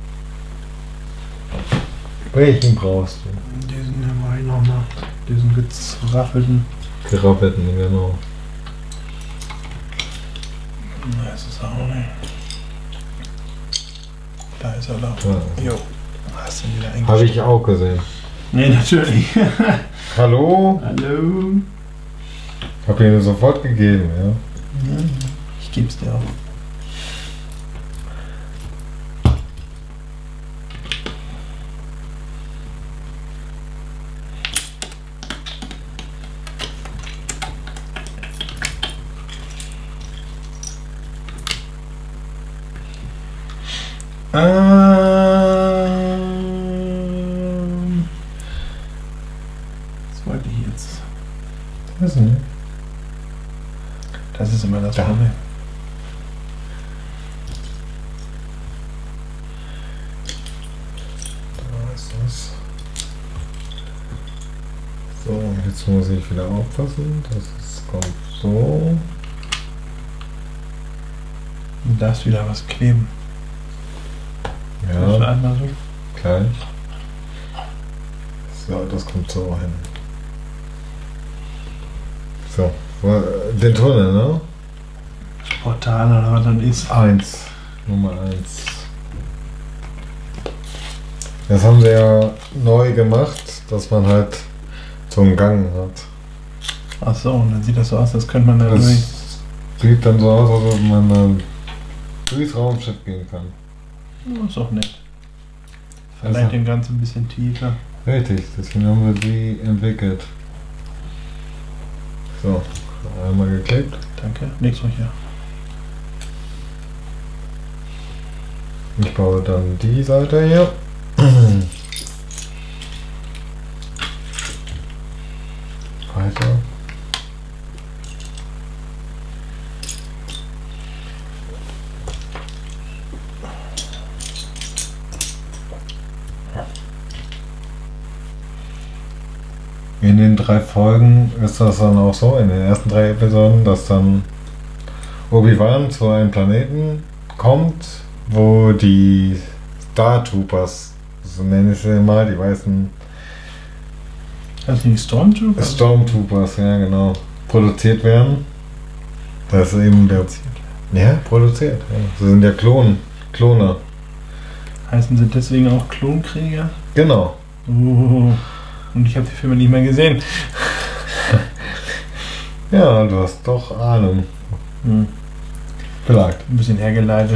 Welchen brauchst du? Diesen hier mach ich nochmal. Diesen gezraffelten. Gerappelten, genau. Na, ist es auch nicht. Da ist er da. Ja. Jo. Hast du ihn wieder eingestellt? Habe ich auch gesehen. Nee, natürlich. Hallo? Hallo. Hab ich dir sofort gegeben, ja. Ja, ich geb's dir auch. Ähm, was wollte ich jetzt? Weiß nicht. Das ist immer das Da. Problem. Da ist das. So, jetzt muss ich wieder aufpassen. Das ist, kommt so. Du darfst wieder was kleben. Das war Ja, einmal so. gleich. So, das kommt so hin. So, den Tunnel, ne? Portal oder was dann ist. Eins. Nummer eins. Das haben sie ja neu gemacht, dass man halt so einen Gang hat. Ach so, und dann sieht das so aus, als könnte man da durch. Das sieht dann so aus, als ob man dann durchs Raumschiff gehen kann. Ja, ist auch nett. Verleiht Also, den Ganzen ein bisschen tiefer. richtig, deswegen haben wir die entwickelt. So, einmal geklebt. Danke. Leg's ruhig her. Ich baue dann die Seite hier. Weiter. In den drei Folgen ist das dann auch so, in den ersten drei Episoden, dass dann Obi-Wan zu einem Planeten kommt, wo die Star Troopers, so nenne ich sie mal, die weißen Heißt die Stormtroopers? Stormtroopers, ja genau, produziert werden. Das ist eben der... Ja, produziert. Ja. Sie sind ja Klon, Klone. Heißen sie deswegen auch Klonkrieger? Genau. Uh, und ich habe die Filme nicht mehr gesehen. Ja, du hast doch Ahnung. Hm. Vielleicht. Ein bisschen hergeleitet.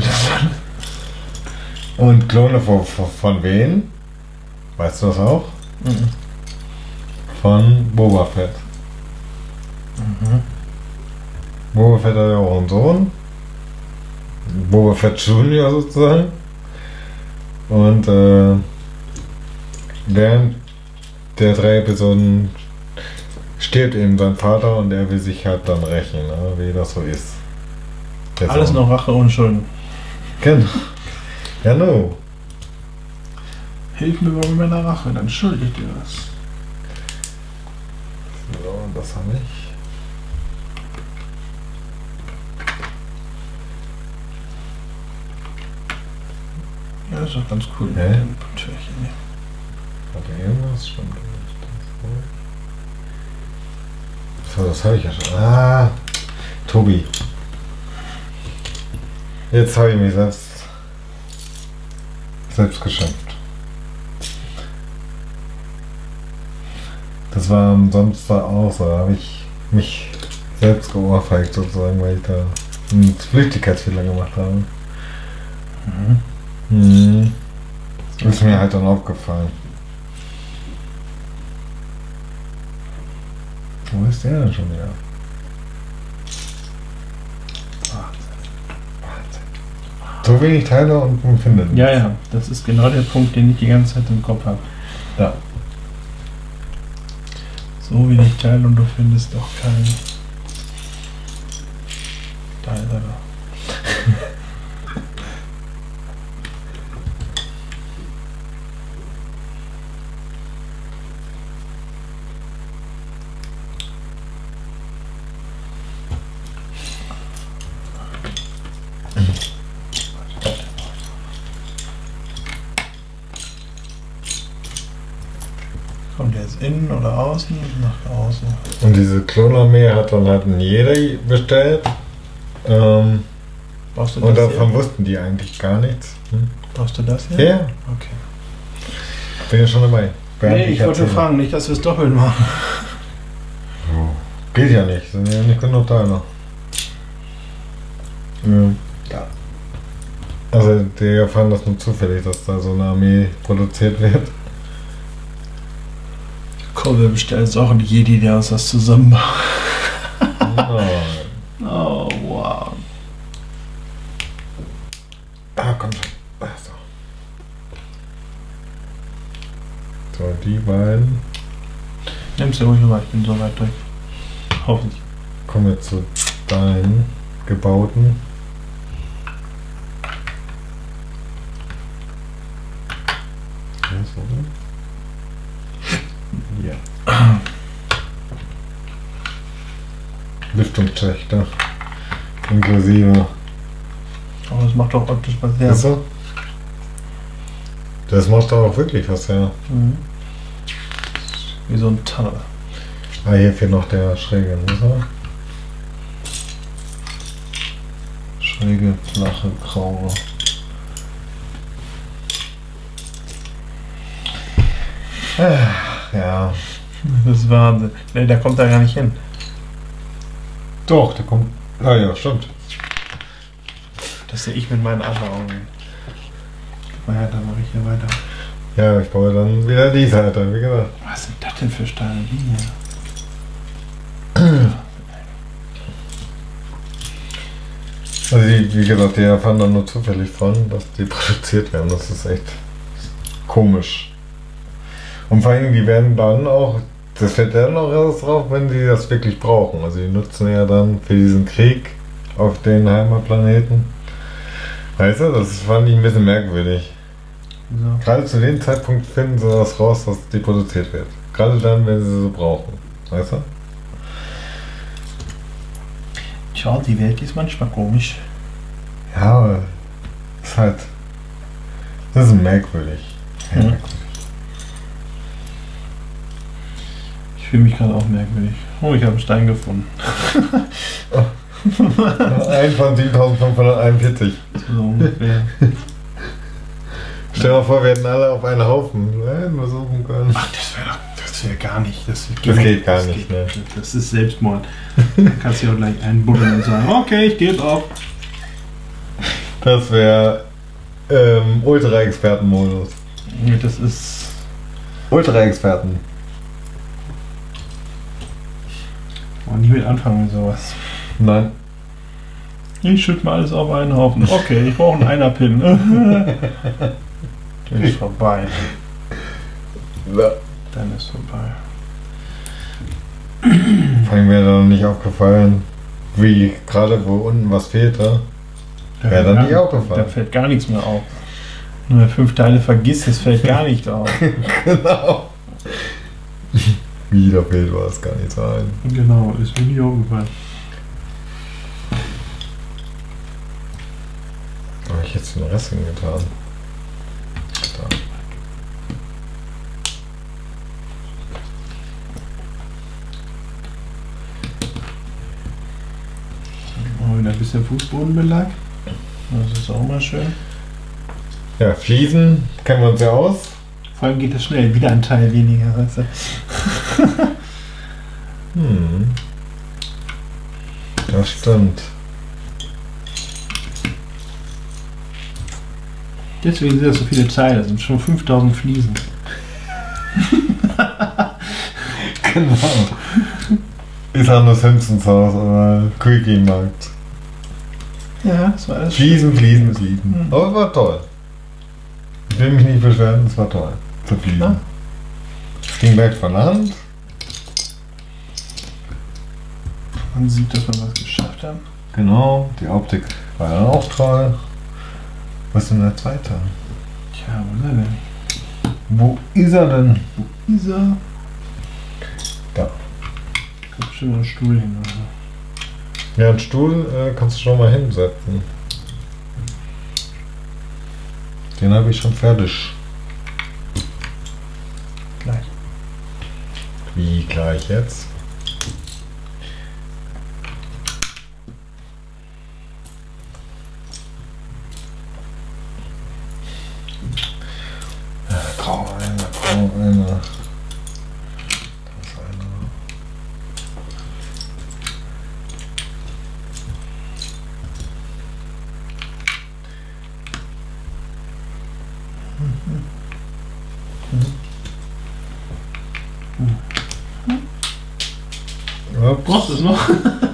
Und Klone von, von, von wem? Weißt du das auch? Mhm. Von Boba Fett. Mhm. Boba Fett hat ja auch einen Sohn. Boba Fett Junior sozusagen. Und äh, während der drei Episoden stirbt eben sein Vater und er will sich halt dann rächen, ne? Wie das so ist. Der Alles Sohn. noch Rache und Schulden. Genau. Genau. Hilf mir bei meiner Rache, dann schulde ich dir was. So, das habe ich. Ja, das ist doch ganz cool. Hä? Mit dem Türchen hier. Warte, irgendwas stimmt nicht. So, das habe ich ja schon. Ah, Tobi. Jetzt habe ich mich selbst selbst geschimpft. Das war am Samstag auch so, da habe ich mich selbst geohrfeigt sozusagen, weil ich da einen Flüchtigkeitsfehler gemacht habe. Mhm. Mhm. Ist mir halt dann aufgefallen. Wo ist der denn schon wieder? So wenig Teile und man findet Ja, ja, das ist genau der Punkt, den ich die ganze Zeit im Kopf habe. Ja. So wenig Teil und du findest doch keinen Teil. Kommt der jetzt innen oder außen? Nach außen. Und diese Klonarmee hat dann halt ein Jedi bestellt. Ähm, Brauchst du und das davon hier? wussten die eigentlich gar nichts. Hm? Brauchst du das hier? Ja, Okay. bin ja schon dabei. Während Nee, ich wollte erzähle. fragen, nicht, dass wir es doppelt machen. Oh, geht ja nicht, sind ja nicht genug Teile. Ja. Also die fanden das nur zufällig, dass da so eine Armee produziert wird. Komm, wir bestellen jetzt auch einen Jedi, der uns das zusammen macht. Nein. Oh, wow. Ah, komm schon. Ach so. So, die beiden Nimm's dir ruhig rüber, ich bin so weit durch. Hoffentlich. kommen jetzt zu deinen gebauten. Ja, so. Ja. Lüftungsschächte. Inklusive. Aber das macht doch optisch was her. Ist so? Das macht doch auch wirklich was her. Mhm. Wie so ein Tunnel. Ah, hier fehlt noch der schräge, muss er? Schräge, flache, graue. Ah, ja. Das ist Wahnsinn. Ne, der kommt da gar nicht hin. Doch, der kommt. Ah ja, stimmt. Das sehe ich mit meinen Adleraugen. Gib mal her, dann mache ich hier weiter. Ja, ich baue dann wieder die Seite, wie gesagt. Was sind das denn für steile Linien? Also die, wie gesagt, die erfahren dann nur zufällig von, dass die produziert werden. Das ist echt komisch. Und vor allem, die werden dann auch, das fällt dann auch erst drauf, wenn sie das wirklich brauchen. Also die nutzen ja dann für diesen Krieg auf den Heimatplaneten. Weißt du, das fand ich ein bisschen merkwürdig. Wieso? Gerade zu dem Zeitpunkt finden sie das raus, dass die produziert wird. Gerade dann, wenn sie so brauchen. Weißt du? Tja, die Welt ist manchmal komisch. Ja, aber ist halt. Das ist merkwürdig. Ja. merkwürdig. Ich fühle mich gerade auch merkwürdig. Oh, ich habe einen Stein gefunden. Ein von siebentausendfünfhunderteinundvierzig. So ungefähr. Stell dir mal vor, wir hätten alle auf einen Haufen nur suchen können. Ach, das wäre das wär gar nicht. Das geht, Das geht gar das nicht, geht, ne? Das ist Selbstmord. Da kannst du ja auch gleich einbuddeln und sagen, okay, ich gebe auf. Das wäre ähm, Ultra-Experten-Modus. Das ist. Ultra-Experten. Oh, nie mit anfangen mit sowas. Nein. Ich schütte mal alles auf einen Haufen. Okay, ich brauche einen Einer-Pin. Dann ist vorbei. Ja. Dann ist vorbei. Vor allem wäre da noch nicht aufgefallen, wie gerade wo unten was fehlte. Da Wäre dann gar- nicht aufgefallen. Da fällt gar nichts mehr auf. Wenn du fünf Teile vergisst, es fällt gar nicht auf. Genau. Wie, da fehlt was, gar nicht sein. Genau, ist mir nie aufgefallen. Habe ich jetzt den Rest hingetan? Da. Oh, wieder ein bisschen Fußbodenbelag. Das ist auch mal schön. Ja, Fliesen kennen wir uns ja aus. Vor allem geht das schnell. Wieder ein Teil weniger. Weißt du? Hm. Das stimmt. Deswegen sind das so viele Teile. Das sind schon fünftausend Fliesen. Genau. Ist an das Simpsons Haus oder Quickie-Markt. Ja, das war alles Fliesen, Fliesen, Fliesen. Mhm. Aber es war toll. Ich will mich nicht beschweren, es war toll. Zu fliesen. Ja. Es ging leicht von der Hand. Man sieht, dass wir was geschafft haben. Genau, die Optik war dann auch toll. Was ist denn der zweite? Tja, wo ist er denn? Wo ist er denn? Ist er? Da. Kommt bestimmt noch ein Stuhl hin oder so. Ja, einen Stuhl äh, kannst du schon mal hinsetzen. Den habe ich schon fertig. Gleich. Wie gleich jetzt? Grau einer, grau einer. Das einer. Ups. Brauchst du es noch?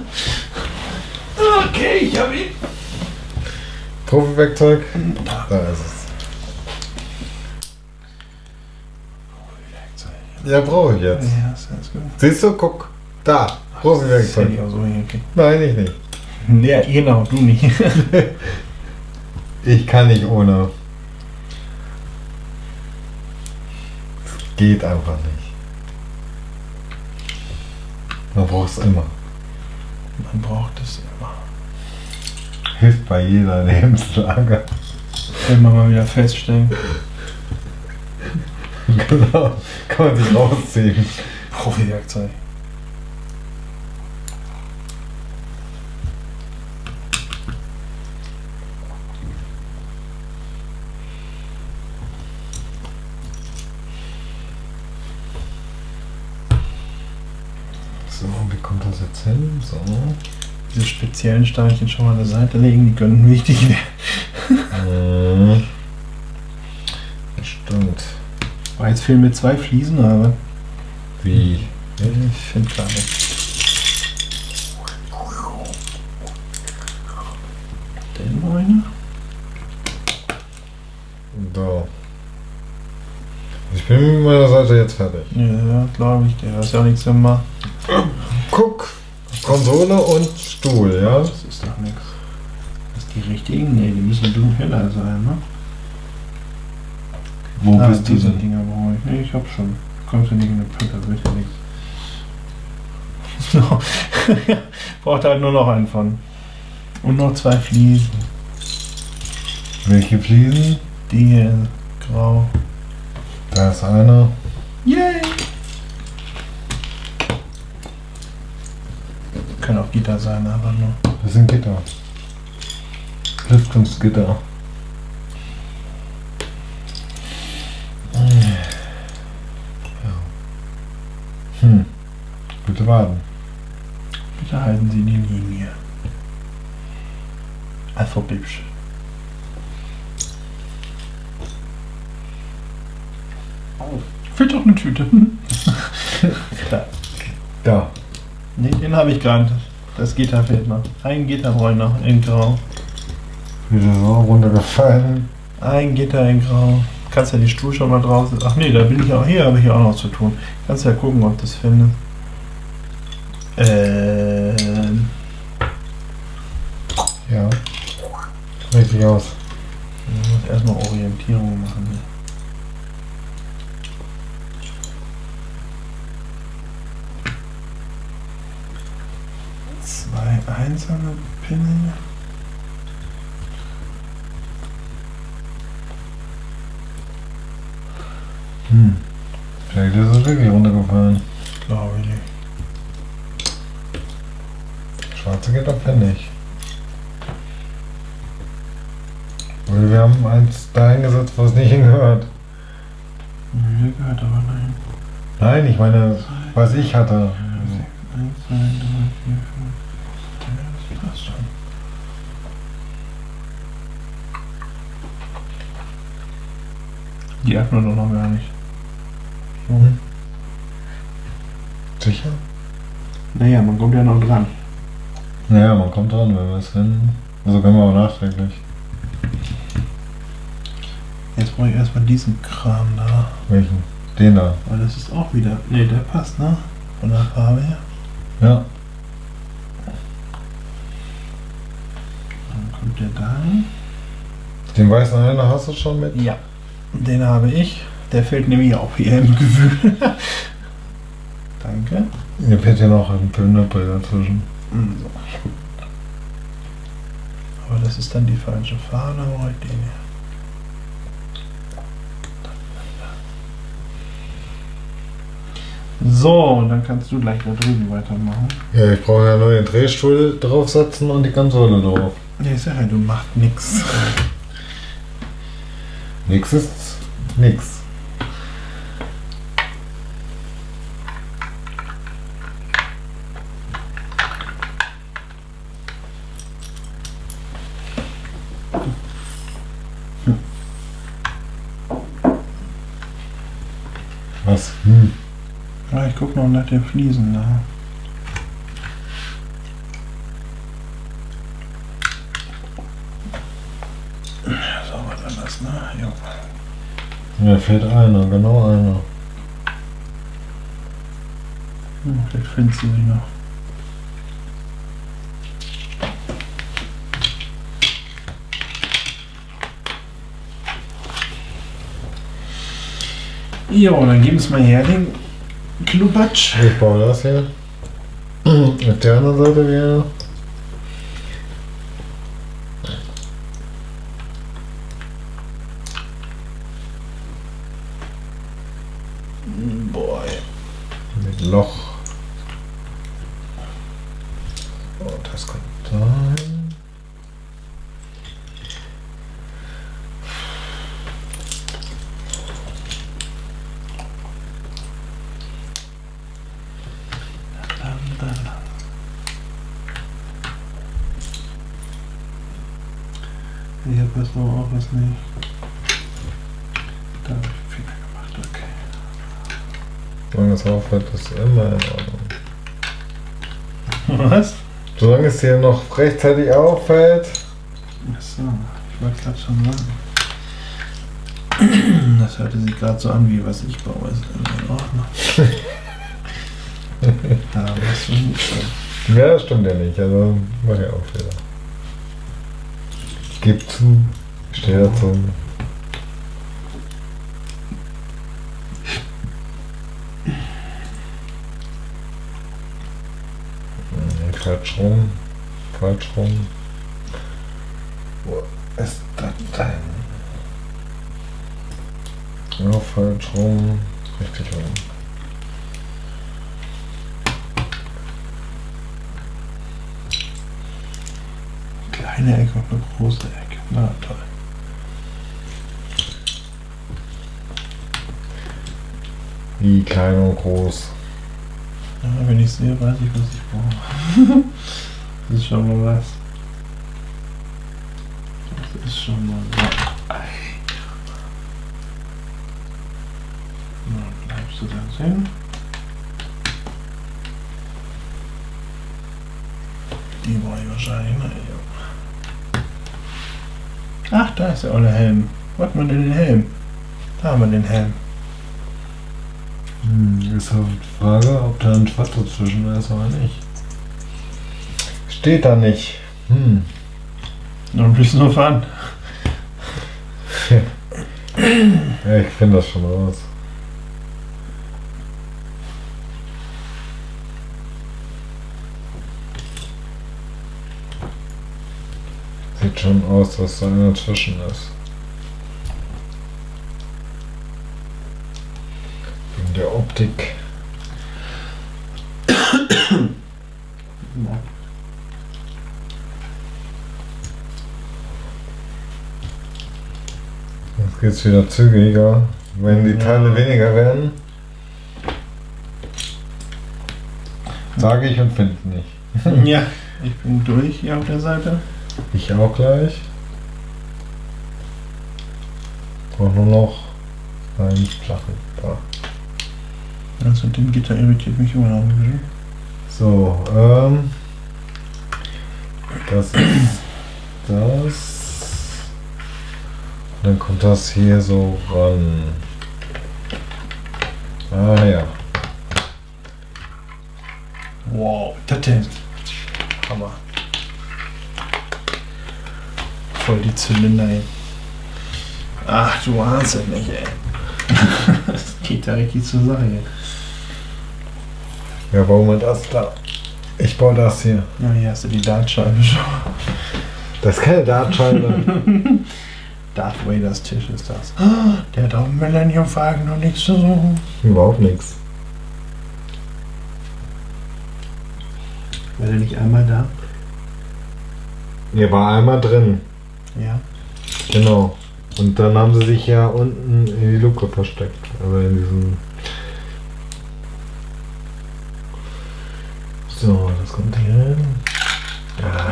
Okay, ich hab ihn. Profi-Werkzeug. Da ist es. Ja, brauche ich jetzt. Ja, ist ganz gut. Siehst du, guck. Da. Das hätte Profi-Werkzeug. ich auch so hingekriegt. Nein, ich nicht. Ja, genau, du nicht. Ich kann nicht ohne. Es geht einfach nicht. Man braucht es immer. Man braucht es immer. Hilft bei jeder Lebenslage. Wenn wir mal wieder feststellen. Genau. Kann man sich rausziehen. Profi-Werkzeug. So, wie kommt das jetzt hin? So. Diese speziellen Steinchen schon mal an der Seite legen, die könnten wichtig werden. Mhm. Das stimmt. Aber jetzt fehlen mir zwei Fliesen, aber Wie? ich finde gar nicht. Den noch eine? So. Ich bin mit meiner Seite jetzt fertig. Ja, glaube ich, der ist ja auch nichts gemacht. Guck. Konsole und Stuhl, ja? Das ist doch nichts. Das die richtigen? Ne, die müssen dünn heller sein, ne? Wo Ah, bist du diese denn? Dinger brauche ich. Ne, ich hab schon. kommst du nicht in eine Pötte, wird ja nichts. So. Braucht halt nur noch einen von. Und noch zwei Fliesen. Welche Fliesen? Die hier grau. Da ist einer. Yay! Können auch Gitter sein, aber nur. Das sind Gitter. Lüftungsgitter. Ja. Hm. Bitte warten. Bitte halten Sie die Linie. Alphabetisch. Oh, fehlt doch eine Tüte. Da. Da. Nee, den habe ich gerade. Das Gitter fehlt noch. Ein Gitter brauche ich noch in Grau. Wieder so runtergefallen. Ein Gitter in Grau. Kannst ja die Stuhl schon mal draußen. Ach nee, da bin ich auch hier, habe ich auch noch zu tun. Kannst ja gucken, ob das findet. Ähm. Ja. Richtig aus. Ich muss erstmal Orientierung machen. Hier. Zwei einzelne Pinne. Hm. Vielleicht ist es wirklich runtergefallen. Glaube ich nicht. Schwarze Gitter finde ich. Weil wir haben eins da hingesetzt, was nicht hingehört. Hier gehört aber nein. Nein, ich meine, was ich hatte. eins, zwei, drei, vier, fünf. Das passt schon. Die öffnen doch noch gar nicht. So. Hm. Sicher? Naja, man kommt ja noch dran. Naja, man kommt dran, wenn wir es finden. Also können wir auch nachträglich. Jetzt brauche ich erstmal diesen Kram da. Welchen? Den da. Weil das ist auch wieder. Ne, der passt, ne? Von der Farbe her. Ja. Dann kommt der da hin. Den weißen Einer hast du schon mit? Ja. Den habe ich. Der fällt nämlich auch hier im Gewühl. Danke. Mir fehlt hier noch ein Pinöppel dazwischen. So. Aber das ist dann die falsche Farbe. Brauche ich den hier. So, und dann kannst du gleich da drüben weitermachen. Ja, ich brauche ja nur den Drehstuhl draufsetzen und die Konsole drauf. Ne, ich sag ja, du machst nix. Nix ist nix. Was? Hm. Ja, ich guck noch nach den Fliesen da. So, was war das, ne? Jo. Mir fehlt einer, genau einer. Hm, vielleicht findest du sie noch. Jo, dann geben wir es mal her, den Klubatsch. Ich baue das hier. Auf der anderen Seite wieder. Boah. Mit Loch. Oh, das kommt da hin. Hier passt aber auch was nicht. Da habe ich Fehler gemacht, okay. Solange es aufhört, ist immer in Ordnung. Was? Solange es hier noch rechtzeitig auffällt. Achso, ich wollte gerade schon sagen. Das hörte sich gerade so an, wie was ich baue. Ist immer in Ordnung. Da was du nicht. Ja, das stimmt ja nicht. Also mach ja auch Fehler. Gib zu. Ich stehe dazu. falsch rum. Falsch rum. Wo ist das denn? Ja, falsch rum. Richtig rum. Kleine Ecke und eine große Ecke. Na toll. Wie klein und groß. Ja, wenn ich sehe, weiß ich, was ich brauche. Das ist schon mal was. Das ist schon mal was. Na, bleibst du da sehen? Die brauche ich wahrscheinlich. Na, ja. Ach, da ist der olle Helm. Wo hat man denn den Helm? Da haben wir den Helm. Hm, ist halt die Frage, ob da ein Schwarz dazwischen ist oder nicht. Steht da nicht. Hm. Noch ein bisschen drauf an. Ja, ich finde das schon raus. Sieht schon aus, dass da einer dazwischen ist. Wegen der Optik. Jetzt geht's wieder zügiger. Wenn die Teile weniger werden, sage ich und finde nicht. Ja, ich bin durch hier auf der Seite. Ich auch gleich. Brauch nur noch einen flachen. Da. Das mit dem Gitter irritiert mich immer noch ein bisschen. So, ähm. Das ist das. Dann kommt das hier so ran. Ah ja. Wow, das denn? Hammer. Voll die Zylinder, ey. Ach du Wahnsinn, nicht, ey. Das geht da richtig zur Sache, ey. Ja, bauen wir das da. Ich baue das hier. Ja, hier hast du die Dartscheibe schon. Das ist keine Dartscheibe. Darth Vaders Tisch ist das. Der hat auf dem Millennium Falcon noch nichts zu suchen. Überhaupt nichts. War der nicht einmal da? Er war einmal drin. Ja. Genau. Und dann haben sie sich ja unten in die Luke versteckt. Also in diesem. So, das kommt hier hin. Ja.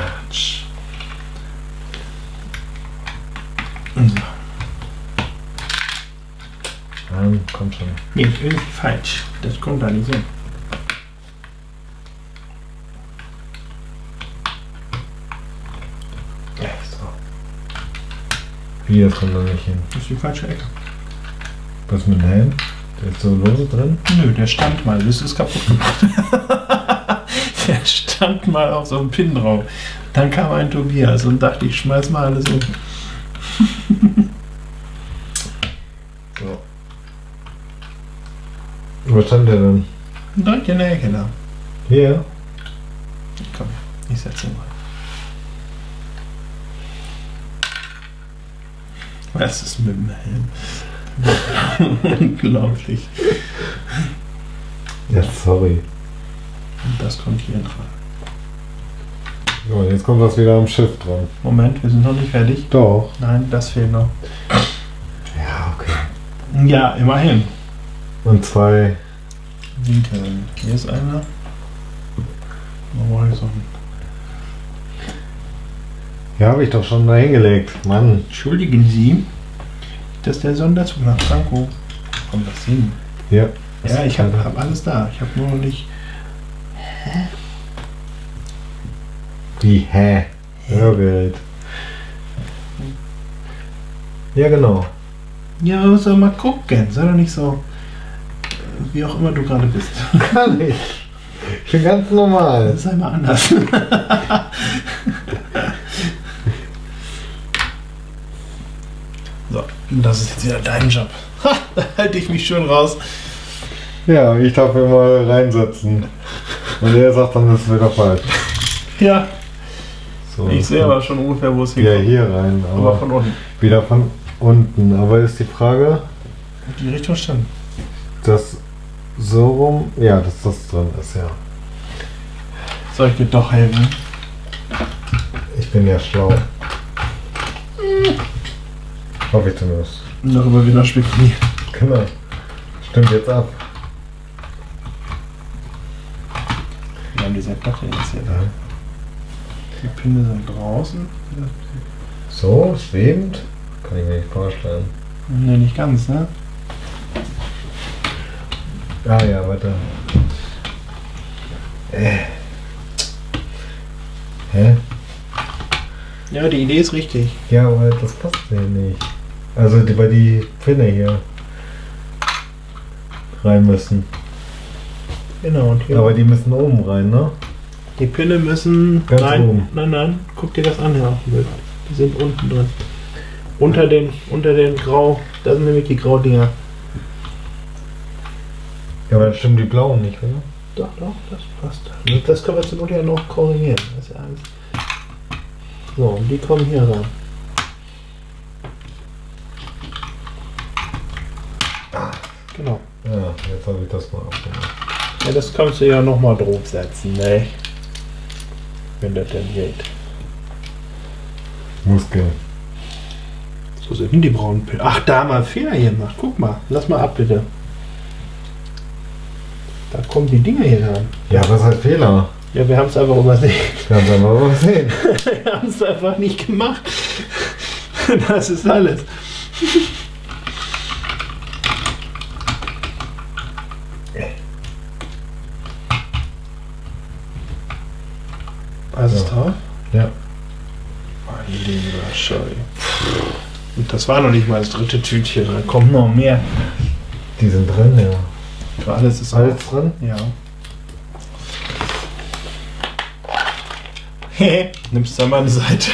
So. Dann kommt schon. Nee, irgendwie falsch. Das kommt da nicht hin. Ja, so. Wie, das kommt da nicht hin? Das ist die falsche Ecke. Was mit dem Helm? Der ist so lose drin? Nö, der stand mal. Das ist kaputt gemacht. Der stand mal auf so einem Pin drauf. Dann kam ein Tobias und dachte, ich schmeiß mal alles um. So. Wo stand der denn? Direkt in der Ecke da. Hier? Komm, ich setze ihn mal. Was ist mit dem Helm? Unglaublich. Ja, sorry. Und das kommt hier dran. So, jetzt kommt das wieder am Schiff dran. Moment, wir sind noch nicht fertig. Doch. Nein, das fehlt noch. Ja, okay. Ja, immerhin. Und zwei. Winkeln. Hier ist einer. Oh, so ein Ja, habe ich doch schon da hingelegt. Mann. Entschuldigen Sie, dass der Sonderzug nach Franco. Kommt das hin? Ja. Ja, ich habe hab alles da. Ich habe nur noch nicht. Wie, hä? Hörbild. Ja, genau. Ja, muss doch mal gucken. Sei doch nicht so. Wie auch immer du gerade bist. Kann ich. Ich bin ganz normal. Sei mal anders. So, und das ist jetzt wieder dein Job. Ha, da halte ich mich schön raus. Ja, ich darf mir mal reinsetzen. Und er sagt dann, das ist wieder falsch. Ja, So, ich sehe aber schon ungefähr, wo es ja, hinkommt. hier rein, aber, Aber von unten. wieder von unten. Aber ist die Frage, Die Richtung stimmt. dass so rum, ja, dass das drin ist, ja. Soll ich dir doch helfen? Ich bin ja schlau. Hoffe ich zumindest. Darüber wieder spekulieren. Genau. Stimmt jetzt ab. Wir haben diese Platte jetzt hier. Ja. Die Pinne sind draußen. So, schwebend? Kann ich mir nicht vorstellen. Ne, nicht ganz, ne? Ah ja, warte. Äh. Hä? Ja, die Idee ist richtig. Ja, aber das passt hier nicht. Also die, weil die Pinne hier rein müssen. Genau, und hier. Aber die müssen oben rein, ne? Die Pinne müssen. Ganz nein, oben. nein, nein. Guck dir das an, Herr Bild. Die sind unten drin. Unter den, unter den Grau. Das sind nämlich die Graudinger. Ja, aber dann stimmen die blauen nicht, oder? Doch, doch, das passt. Das können wir zur Not ja noch korrigieren. Das ist ja alles. So, und die kommen hier rein. Genau. Ja, jetzt habe ich das mal aufgemacht. Ja, das kannst du ja nochmal draufsetzen, ne? Wenn das denn geht. Muss gehen. So sind denn die braunen Pillen. Ach, da haben wir einen Fehler hier gemacht. Guck mal, lass mal ab, bitte. Da kommen die Dinger hier rein. Ja, was halt Fehler? Ja, wir haben es einfach übersehen. Wir haben es einfach übersehen. Wir haben es einfach nicht gemacht. Das ist alles. Was ist Ja. drauf? Ja. Mein lieber Scheu. Und das war noch nicht mal das dritte Tütchen. Da kommt noch mehr. Die sind drin, ja. Alles ist Alles drin? Ja. Nimmst du mal eine Seite.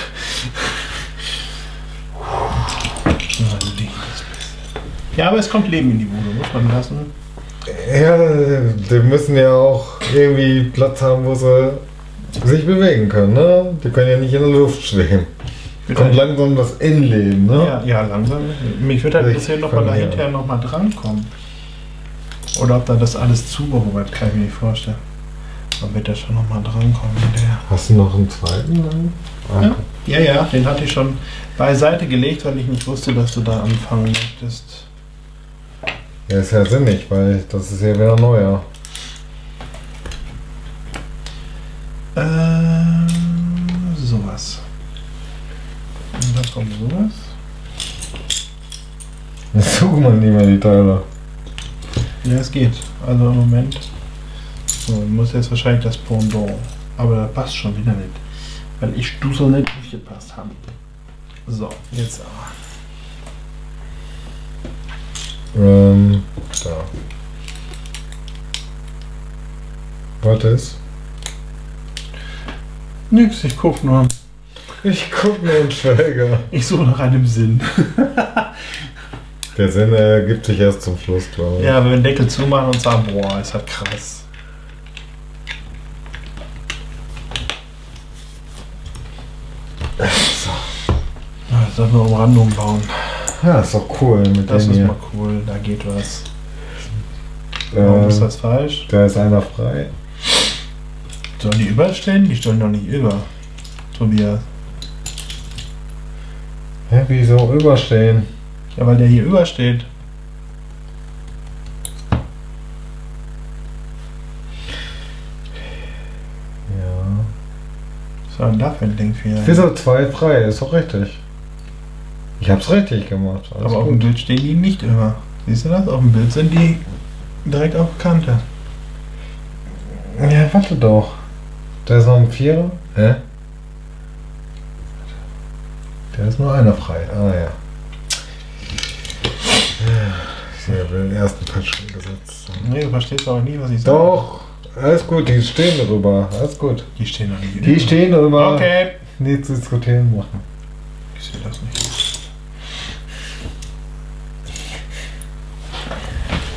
Ja, aber es kommt Leben in die Bude, muss man lassen. Ja, die müssen ja auch irgendwie Platz haben, wo sie sich bewegen können, ne? Die können ja nicht in der Luft schweben. Kommt langsam das Innenleben, ne? Ja, ja, langsam. Mich würde halt interessieren, ob wir da hinterher nochmal drankommen. Oder ob da das alles zubereitet, kann ich mir nicht vorstellen. Man wird da schon nochmal drankommen hinterher. Hast du noch einen zweiten dann? Ah, Ja. Ja, ja, den hatte ich schon beiseite gelegt, weil ich nicht wusste, dass du da anfangen möchtest. Ja, ist ja sinnig, weil das ist ja wieder neuer. Ähm, sowas. Und dann kommt sowas. Jetzt sucht man nicht mehr die Teile. Ja, es geht. Also im Moment. So, muss jetzt wahrscheinlich das Pendant. Aber das passt schon wieder nicht. Weil ich Stusel nicht durchgepasst habe. So, jetzt aber. Ähm, da. Was ist? Nix, ich guck nur. Ich guck nur einen Schwelger. Ich suche nach einem Sinn. Der Sinn ergibt sich erst zum Schluss, glaube ich. Ja, wenn wir den Deckel zumachen und sagen, boah, ist halt krass. So. Ja, jetzt darf man Umrandung bauen. Ja, ist doch cool mit Das dem ist hier. mal cool, da geht was. Warum ist Äh, das falsch? da ist einer frei. Sollen die überstehen? Die stehen doch nicht über. Tobias. Hä, wieso überstehen? Ja, weil der hier übersteht. Ja. Was war denn da für ein Ding für? Wieso zwei frei? Ist doch richtig. Ich hab's richtig gemacht. Alles Aber auf dem gut. Bild stehen die nicht über. Siehst du das? Auf dem Bild sind die direkt auf Kante. Ja, warte doch. Da ist noch ein Vierer. Hä? Da ist nur einer frei. Ah ja. Ich habe den ersten Patch schon gesetzt. Nee, du verstehst aber nie, was ich sage. Doch, alles gut, die stehen drüber. Alles gut. Die stehen doch nicht Die über. stehen drüber. Okay. Nichts zu diskutieren machen. Ich sehe das nicht.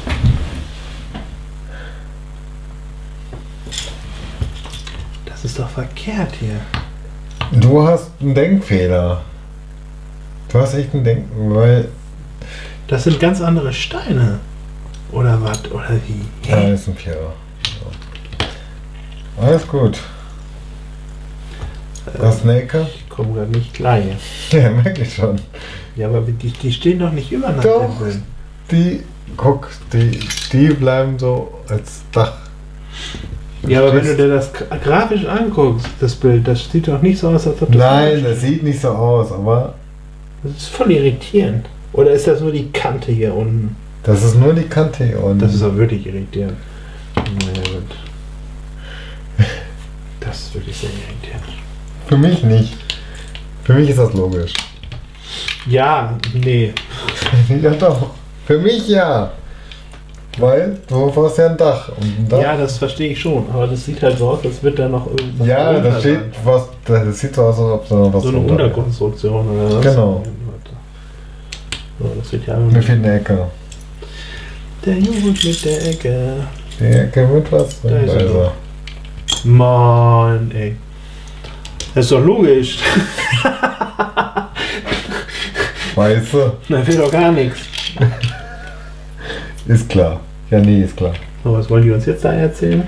Das ist doch verkehrt hier. Du hast einen Denkfehler. Du hast echt einen Denken, weil... Das sind ganz andere Steine. Oder was? Oder wie? Ja, Hä? ist ein Vierer. Ja. Alles gut. Du hast eine Ecke? Ich komme gerade nicht klar hier. Ja, merke ich schon. Ja, aber die, die stehen doch nicht übereinander. Doch. Die, guck, die, die bleiben so als Dach. Ja, aber wenn du dir das gra- grafisch anguckst, das Bild, das sieht doch nicht so aus, als ob das... Nein, das sieht nicht so aus, aber Das ist voll irritierend. Oder ist das nur die Kante hier unten? das ist nur die Kante hier unten. Das ist auch wirklich irritierend. Naja, gut. Das ist wirklich sehr irritierend. Für mich nicht. Für mich ist das logisch. Ja, nee. Ja doch. Für mich ja. Weil du hast ja ein Dach. Und ein Dach. Ja, das verstehe ich schon. Aber das sieht halt so aus, als wird da noch irgendwas Ja, drunter da steht sein. was. Das sieht so aus, als ob da noch was So eine drunter wäre. Unterkonstruktion oder was? Genau. So, das sieht ja Mir fehlt eine Ecke. Der Junge mit der Ecke. Die Ecke mit was? Da ist er Da ist doch. er. Mann, ey. Das ist doch logisch. Weiße. Da fehlt doch gar nichts. Ist klar. Ja, nee, ist klar. So, was wollen die uns jetzt da erzählen?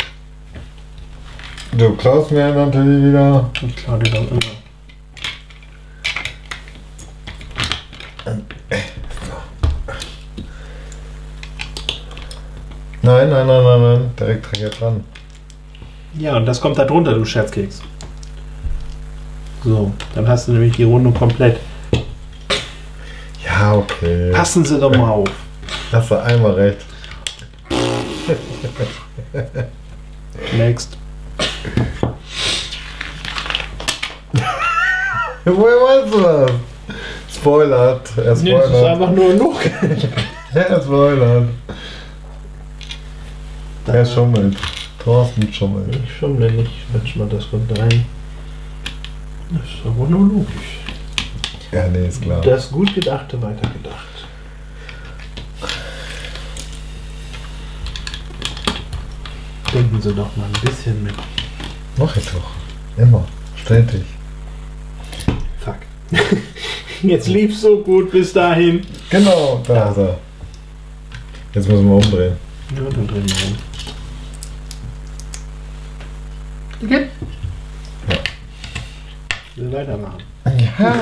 Du klaust mir natürlich wieder. Ich klaue dir das immer. Nein, nein, nein, nein, nein. Direkt hier dran. Ja, und das kommt da drunter, du Scherzkeks. So, dann hast du nämlich die Runde komplett. Ja, okay. Passen Sie doch mal auf. Hast du einmal recht. Next. Woher weißt du das? Spoilert. Er Nee, das ist spoilert. einfach nur Look. Er spoilert. Er schummelt. Thorsten schummelt. Ich schummle nicht. Quatsch mal, das kommt rein. Das ist aber nur logisch. Ja, nee, ist klar. Das gut Gedachte weitergedacht. Denken Sie doch mal ein bisschen mit. Mach ich doch. Immer. Stetig. Fuck. Jetzt lief's so gut bis dahin. Genau, da ist er. Jetzt müssen wir umdrehen. Ja, dann drehen wir um. Okay. Ja. Wir weitermachen. Ja.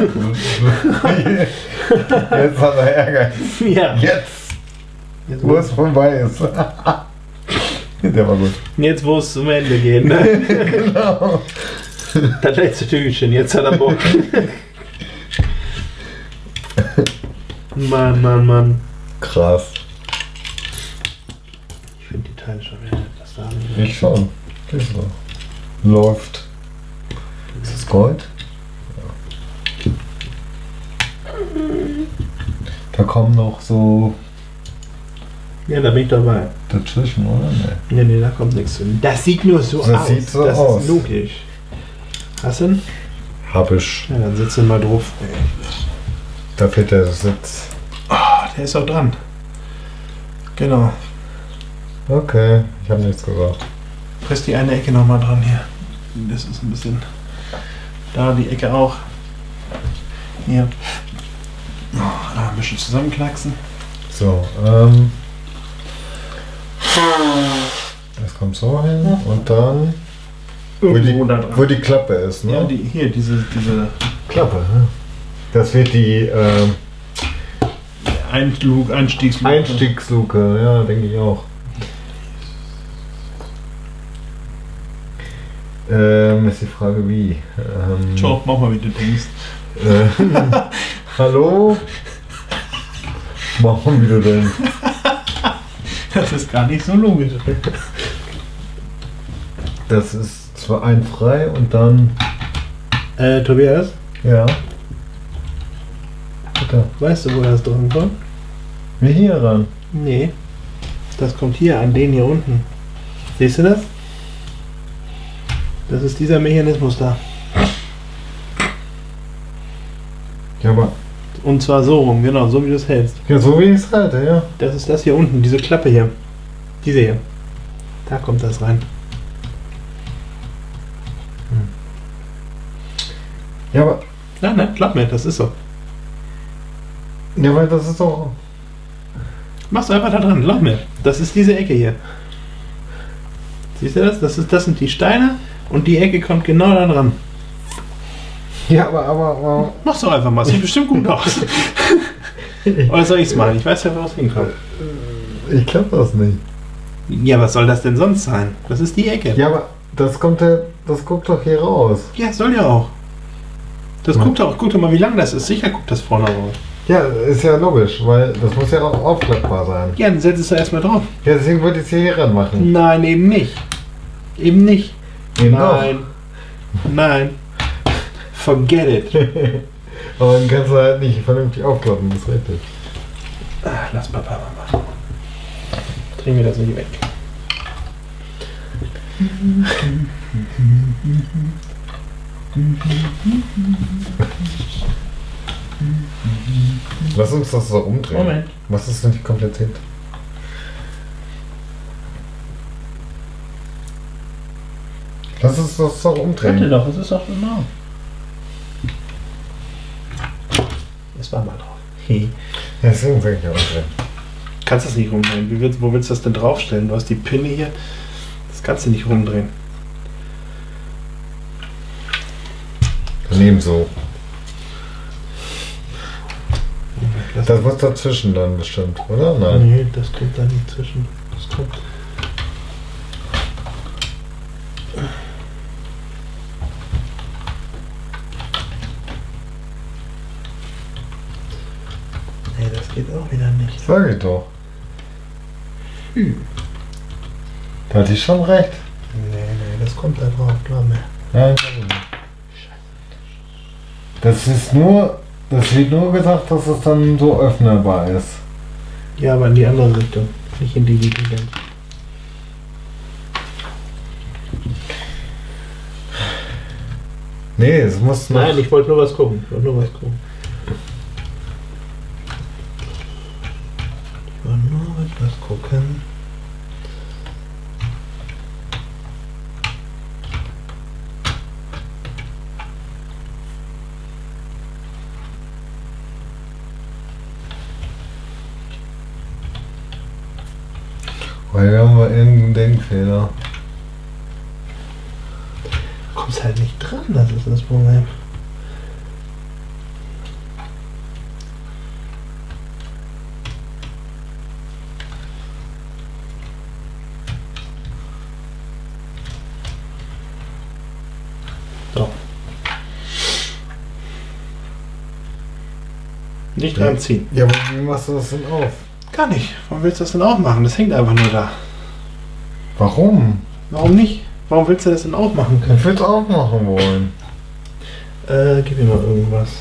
Jetzt hat er Ärger. Ja. Jetzt, Jetzt, wo es vorbei ist. Der war gut. jetzt wo es zum Ende geht, ne? Genau. Das letzte Tügelchen, jetzt hat er Bock. Mann, Mann, Mann. Krass. Ich finde die Teile schon wieder etwas da. Ich schon. Ist so. Läuft. Ist das Gold? Ja. Da kommen noch so Ja, da bin ich dabei. dazwischen, oder? Nee. Ne, ne, da kommt nichts zu. Das sieht nur so Das aus. sieht so das aus. ist logisch. Hast du ihn? Hab ich. Ja, dann sitzt du mal drauf. Da fehlt der Sitz. Ah, der ist auch dran. Genau. Okay, ich habe nichts gesagt. Presst die eine Ecke nochmal dran hier. Das ist ein bisschen. Da die Ecke auch. Hier. Oh, da ein bisschen zusammenknacksen. So, ähm. Das kommt so hin und dann. Wo die, Irgendwo da dran. wo die Klappe ist, ne? Ja, die, hier, diese, diese Klappe, ne? Das wird die ähm, Einflug, Einstiegsluke. Einstiegsluke, ja, denke ich auch. Ähm, ist die Frage wie. Ähm, Schau, mach mal, wie du denkst. Äh, hallo? Warum wie du denn? Das ist gar nicht so logisch. Das ist zwar ein frei und dann. Äh, Tobias, Ja. Bitte. weißt du, wo das dran kommt? Wie hier ran. Nee. Das kommt hier an den hier unten. Siehst du das? Das ist dieser Mechanismus da. Ja, aber. Und zwar so rum, genau, so wie du es hältst. Ja, so wie ich es halte, ja. Das ist das hier unten, diese Klappe hier. Diese hier. Da kommt das rein. Ja, aber, Nein, nein, glaub mir, das ist so. ja, weil das ist doch... Mach's einfach da dran, glaub mir. Das ist diese Ecke hier. Siehst du das? Das, ist, das sind die Steine und die Ecke kommt genau da dran. Ja, aber, aber, aber... Mach's doch einfach mal, sieht bestimmt gut aus. Oder soll ich's machen? Ich weiß ja, wo es hinkommt. Ich glaube das nicht. Ja, was soll das denn sonst sein? Das ist die Ecke. Ja, aber das kommt ja, das guckt doch hier raus. Ja, soll ja auch. Das Ja. guckt doch, guck doch mal, wie lang das ist. Sicher guckt das vorne raus. Ja, ist ja logisch, weil das muss ja auch aufklappbar sein. Ja, dann setz es doch erstmal drauf. Ja, deswegen wollte ich es hier ran machen. Nein, eben nicht. Eben nicht. Eben Nein. Nein. Forget it. Aber dann kannst du halt nicht vernünftig aufklappen, das ist richtig. Ach, lass Papa mal machen. Drehen wir das nicht weg. Lass uns das so umdrehen. Moment. Was ist denn die Komplizität? Lass uns das doch Warte umdrehen. doch, es ist doch genau. Es war mal drauf. Hey. Ja, deswegen sag ich ja umdrehen. Kannst das nicht rumdrehen. Wie willst, wo willst du das denn draufstellen? Du hast die Pinne hier. Das kannst du nicht rumdrehen. Daneben so. Das, Das muss dazwischen dann bestimmt, oder? Nein. nee, das kommt da nicht zwischen. Das kommt. Nee, das geht auch wieder nicht. Sag ich doch. Hm. Da hatte ich schon recht. Nee, nee, das kommt da drauf, glaub mir. Nein, glaube ich nicht. Das ist nur, das wird nur gesagt, dass es dann so öffnbar ist. Ja, aber in die andere Richtung. Nicht in die, die du denkst. Nee, es muss noch. Nein, ich wollte nur was gucken. Ich wollte nur was gucken. Ich wollte nur etwas gucken. Weil wir haben mal irgendeinen Denkfehler. Du kommst halt nicht dran, das ist das Problem. So. Nicht Ja. ranziehen. Ja, aber wie machst du das denn auf? Gar nicht. Warum willst du das denn aufmachen? Das hängt einfach nur da. Warum? Warum nicht? Warum willst du das denn aufmachen können? Ich würde es auch machen wollen. Äh, gib mir mal irgendwas.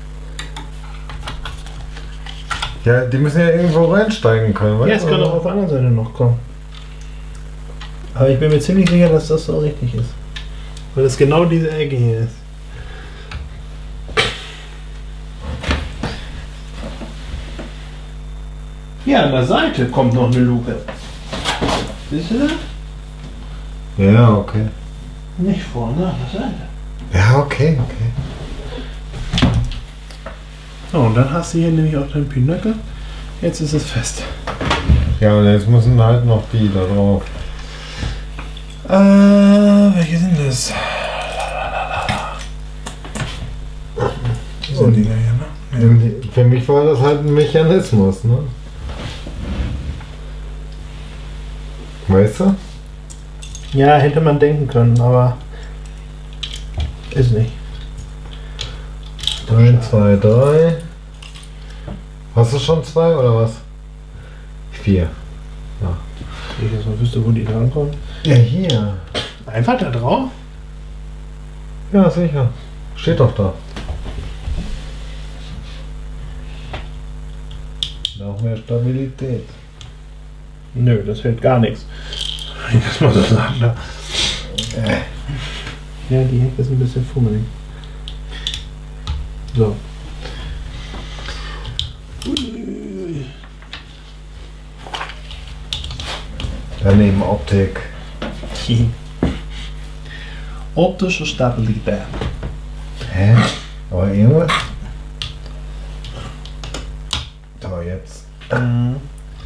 Ja, die müssen ja irgendwo reinsteigen können, Ja, weißt es du? kann auch auf der anderen Seite noch kommen. Aber ich bin mir ziemlich sicher, dass das so richtig ist. Weil es genau diese Ecke hier ist. Ja, an der Seite kommt noch eine Luke. Siehst du das? Ja, okay. Nicht vorne, an der Seite. Ja, okay, okay. So, und dann hast du hier nämlich auch deinen Pinöckel. Jetzt ist es fest. Ja, und jetzt müssen halt noch die da drauf. Äh, welche sind das? Die sind die da hier, ne? Ja. Für mich war das halt ein Mechanismus, ne? Weißt du? Ja, hätte man denken können, aber ist nicht. eins, zwei, drei. Hast du schon zwei oder was? Vier. Ich jetzt mal wüsste, wo die drankommen. Ja, hier. Einfach da drauf? Ja, sicher. Steht doch da. Noch mehr Stabilität. Nö, das hält gar nichts. Wenn ich das mal so sagen darf. Äh. Ja, die Hecke ist ein bisschen fummelig. So. Daneben Optik. Optische Stabilität. Hä? noch irgendwas? So, jetzt. Mhm.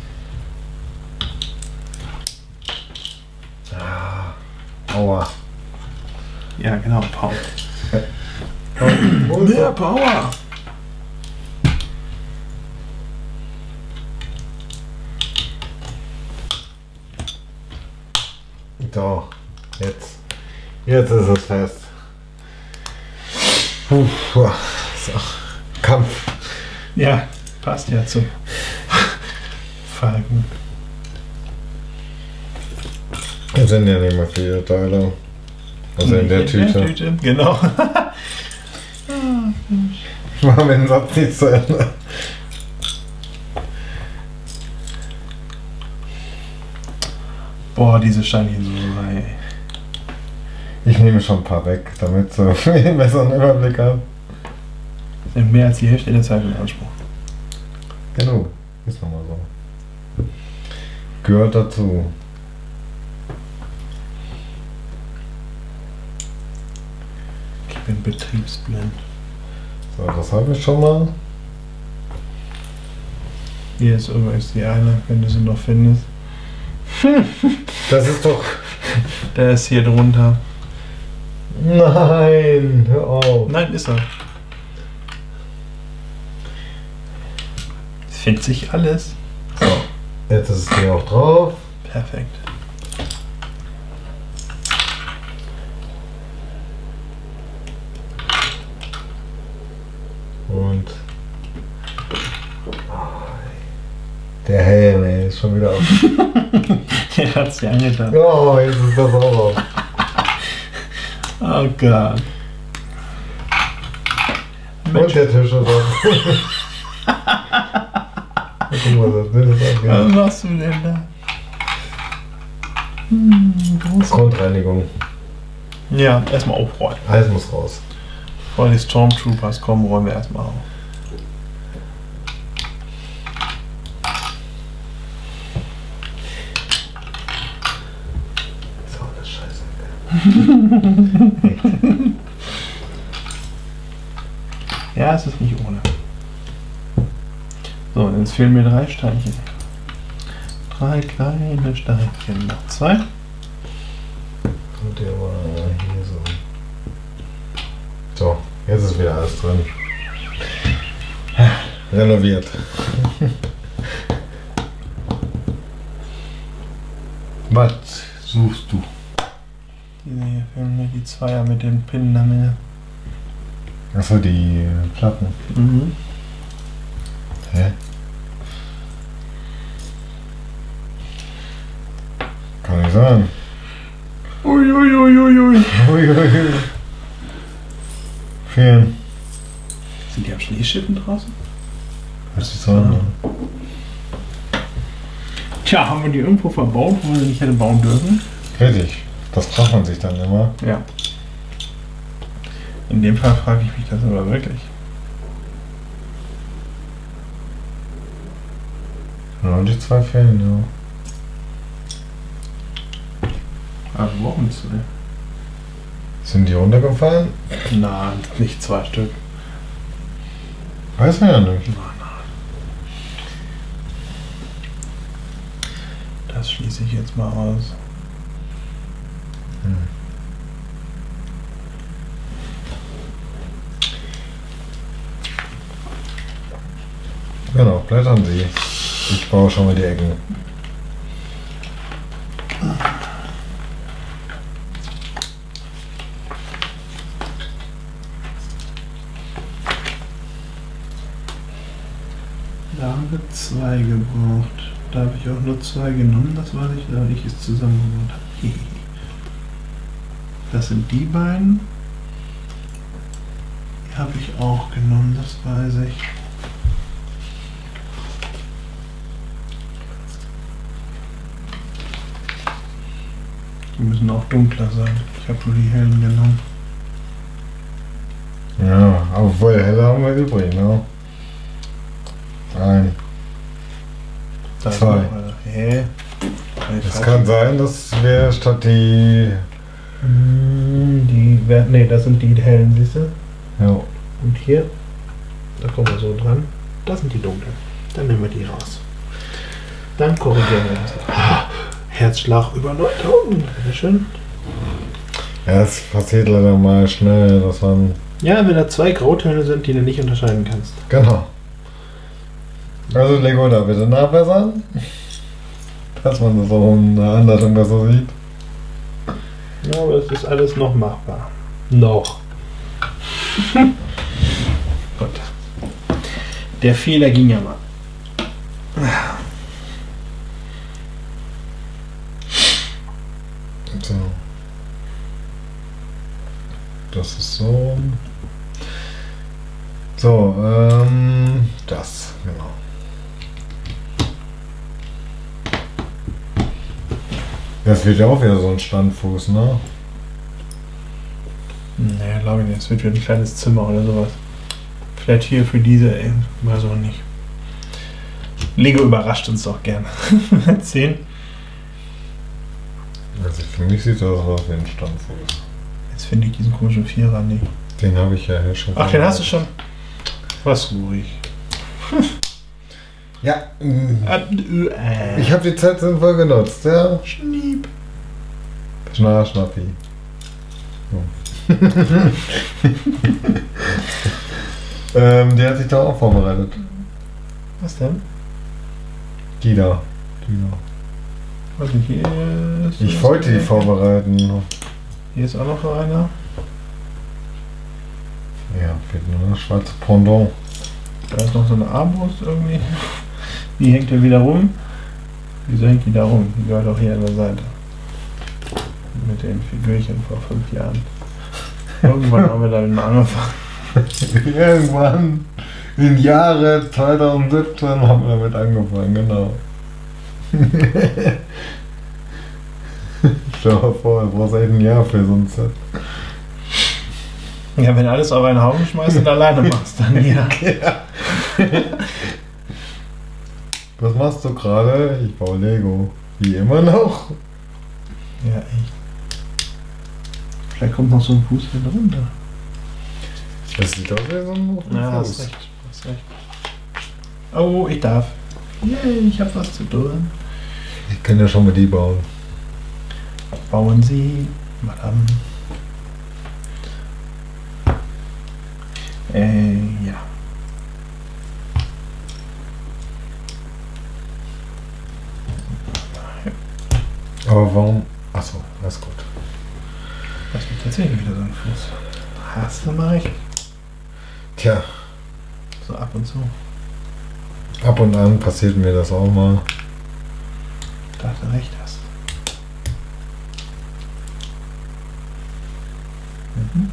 Ah, aua. Ja, genau, Power. Und, wo ist Mehr er? Power! So, jetzt. Jetzt ist es fest. Puh, puh. So. Kampf. Ja, passt ja zu Falken. Es sind ja nicht mehr viele Teile. Also in der Tüte. Genau. Machen wir den Satz nicht zu Ende. Boah, diese Steinchensucherei. Ich nehme schon ein paar weg, damit so einen besseren Überblick haben. Nimmt mehr als die Hälfte der Zeit in Anspruch. Genau, ist nochmal so. Gehört dazu. Ich bin betriebsblind. So, das habe ich schon mal. Hier ist übrigens die eine, wenn du sie noch findest. Das ist doch... Der ist hier drunter. Nein, hör auf. Nein, ist er. Es findet sich alles. So, jetzt ist es hier auch drauf. Perfekt. Und... Der Helm, ey, ist schon wieder auf. Der hat sie angetan. Oh, jetzt ist das auch auf. Oh Gott. Und der Tisch ist auf. Guck mal, das Bild ist Was aufgegangen. machst du denn da? Hm, groß. Grundreinigung. Ja, erstmal aufräumen. Alles muss raus. Bevor die Stormtroopers kommen, räumen wir erstmal auf. Ist auch eine Scheiße. Ja, es ist nicht ohne. So, jetzt fehlen mir drei Steinchen. Drei kleine Steinchen. Noch zwei. Und der war hier so. So, jetzt ist wieder alles drin. Renoviert. Was suchst du? Diese hier fehlen mir die Zweier mit den Pinnen am Ende. Achso, die Platten. Mhm. Hä? Kann nicht sein. Uiuiuiui. Uiuiui. Fehlen. Sind die am Schneeschiffen draußen? Was ist so? Ne? Tja, haben wir die irgendwo verbaut, wo wir nicht hätte bauen dürfen? Richtig. Das fragt man sich dann immer. Ja. In dem Fall frage ich mich das aber wirklich. Ja, die zwei fehlen, ja. Aber wo bist du denn? Sind die runtergefallen? Nein, nicht zwei Stück. Weiß man ja nicht. Nein, nein. Das schließe ich jetzt mal aus. Hm. Genau, blättern Sie. Ich baue schon mal die Ecken. Da haben wir zwei gebraucht. Da habe ich auch nur zwei genommen, das weiß ich, da ich es zusammengebaut habe. Das sind die beiden. Die habe ich auch genommen, das weiß ich. Die müssen auch dunkler sein. Ich habe nur die hellen genommen. Ja, obwohl helle haben wir übrig, ne? Ein. Da ist Zwei. noch eine. Hä? Es kann sein, dass wir statt die. Die, wer- nee, das sind die hellen, siehst du? Ja. Und hier, da kommen wir so dran. Das sind die dunklen. Dann nehmen wir die raus. Dann korrigieren wir das. Ah, Herzschlag über neuntausend. Sehr schön. Ja, es passiert leider mal schnell, dass man... Ja, wenn da zwei Grautöne sind, die du nicht unterscheiden kannst. Genau. Also Lego da bitte nachbessern. Dass man das auch in der Anleitung besser sieht. Ja, aber es ist alles noch machbar. Noch. Gut. Der Fehler ging ja mal. So. Das ist so. So, ähm, das, genau. Das wird ja auch wieder so ein Standfuß, ne? Naja, glaube ich nicht. Es wird wieder ein kleines Zimmer oder sowas. Vielleicht hier für diese, ey, weiß auch nicht. Lego überrascht uns doch gerne. zehn. Also für mich sieht das aus wie ein Standfuß. Jetzt finde ich diesen komischen Vierer nicht. Den habe ich ja hier schon. Ach, den hast du schon? Was ruhig. Ja. Äh. Ich habe die Zeit sinnvoll genutzt, ja. Schniep. Schna, Schnappi. So. ähm, die hat sich da auch vorbereitet. Was denn? Die da. Die da. Was denn hier ist? Ich wollte die vorbereiten. Hier ist auch noch so einer. Ja, fehlt nur das schwarze Pendant. Da ist noch so eine Armbrust irgendwie. Die hängt ja wieder rum. Wieso hängt die da rum? Die gehört auch hier an der Seite. Mit den Figürchen vor fünf Jahren. Irgendwann haben wir damit mal angefangen. Irgendwann im Jahre zwanzig siebzehn haben wir damit angefangen, genau. Stell dir mal vor, du brauchst echt ein Jahr für so ein Set. Ja, wenn du alles auf einen Haufen schmeißt und alleine machst, dann ja. Ja. Was machst du gerade? Ich baue Lego. Wie immer noch. Ja, echt. Vielleicht kommt noch so ein Fuß hier drunter. Das sieht aus wie so ein Ja, hast Fuß. recht, hast recht. Oh, ich darf. Yay, ich hab was zu tun. Ich kann ja schon mal die bauen. Bauen Sie, Madame. Äh, ja. Aber warum? Achso, alles gut. Das wird tatsächlich wieder so ein Fuß. Hast du mal recht? Tja, So ab und zu. ab und an passiert mir das auch mal. Ich dachte recht hast. Mhm.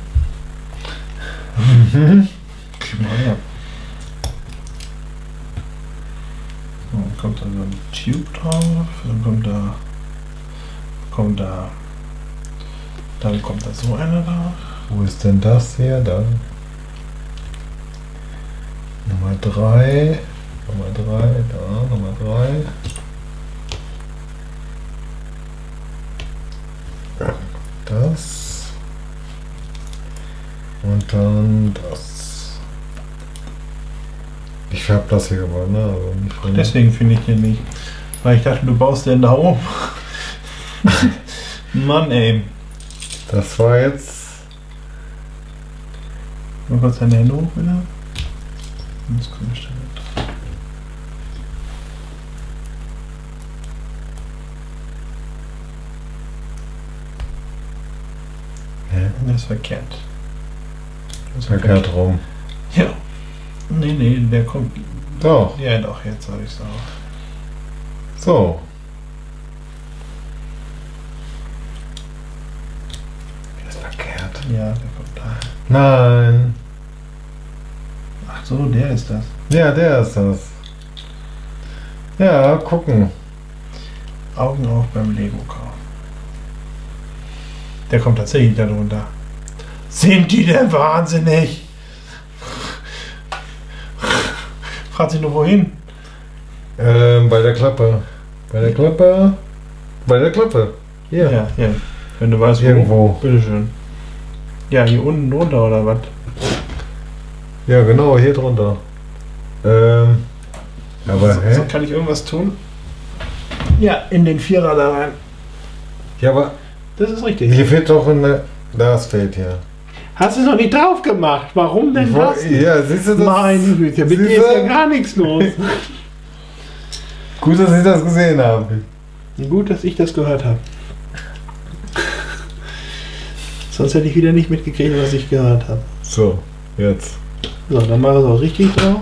Mhm. Gib mal her. So, dann kommt da so ein Tube drauf, dann kommt da, kommt da, dann kommt da so einer drauf. Wo ist denn das hier? Da. Nummer drei. Nummer drei, da, Nummer drei. Das. Und dann das. Ich färbe das hier aber, ne? Also nicht von Deswegen finde ich den nicht. Weil ich dachte, du baust den da um. Mann ey. Das war jetzt. Mal kurz deine Hände hoch wieder. Das kommt bestimmt. Hä? Das ist verkehrt. Das ist Verkehrt rum. Ja. Nee, nee, der kommt. Doch. Ja, doch, jetzt habe ich es auch. So. Das ist verkehrt. Ja, der kommt da. Nein. Ach so, der ist das. Ja, der ist das. Ja, gucken. Augen auf beim Lego-Kauf. Der kommt tatsächlich da drunter. Sind die denn wahnsinnig? Fragt sich nur wohin. Ähm, bei der Klappe. Bei der Klappe. Bei der Klappe. Hier. Ja, ja. Wenn du weißt, wo. Irgendwo. Bitteschön. Ja, hier unten drunter oder was? Ja, genau, hier drunter. Ähm, aber so, hä? so kann ich irgendwas tun? Ja, in den Vierer da rein. Ja, aber Das ist richtig. hier fehlt doch eine. Das fehlt hier. Hast du es noch nicht drauf gemacht? Warum denn Wo- das? Ja, siehst du das? Meine Güte, mit dir Siehst ist du? ja gar nichts los. Gut, dass ich das gesehen habe. Gut, dass ich das gehört habe. Sonst hätte ich wieder nicht mitgekriegt, was ich gehört habe. So, jetzt. So, dann machen wir es auch richtig drauf.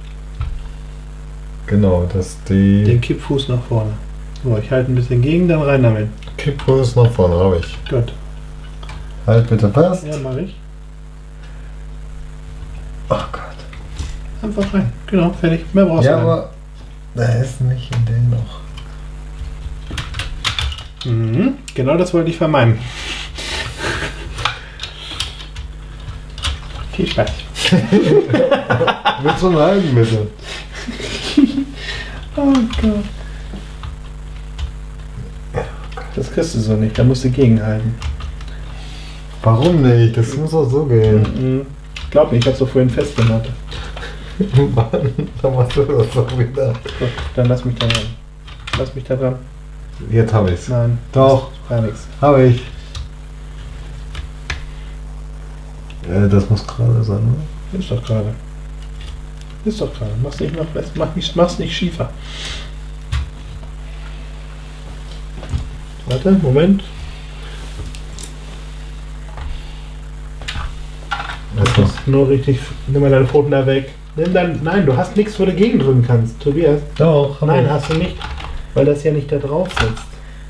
Genau, dass die Den Kippfuß nach vorne. So, ich halte ein bisschen gegen, dann rein damit. Kippfuß nach vorne habe ich. Gut. Halt bitte fest. Ja, mache ich. Oh Gott. Einfach rein. Genau, fertig. Mehr brauchst Ja, du aber da ist nicht in den noch. nicht. Mhm. Genau das wollte ich vermeiden. Viel Spaß. Mit so einem halben bitte. Oh Gott. Das kriegst du so nicht, da musst du gegenhalten. Warum nicht? Das muss auch so gehen. Mhm. Glaub mir, ich hab's doch vorhin festgemacht. Mann, dann machst du das doch wieder. Gut, dann lass mich da dran. Lass mich da dran. Jetzt habe ich's. Nein. Doch. Gar nichts. Habe ich. Ja, das muss gerade sein, oder? Ist doch gerade. Ist doch gerade. Mach's nicht noch besser. Mach nicht, mach's nicht schiefer. Warte, Moment. Das muss. Nur richtig. Nimm mal deine Pfoten da weg. Nimm dann. Nein, du hast nichts, wo du gegendrücken kannst, Tobias. Doch, hab Nein, ich. hast du nicht. Weil das ja nicht da drauf sitzt.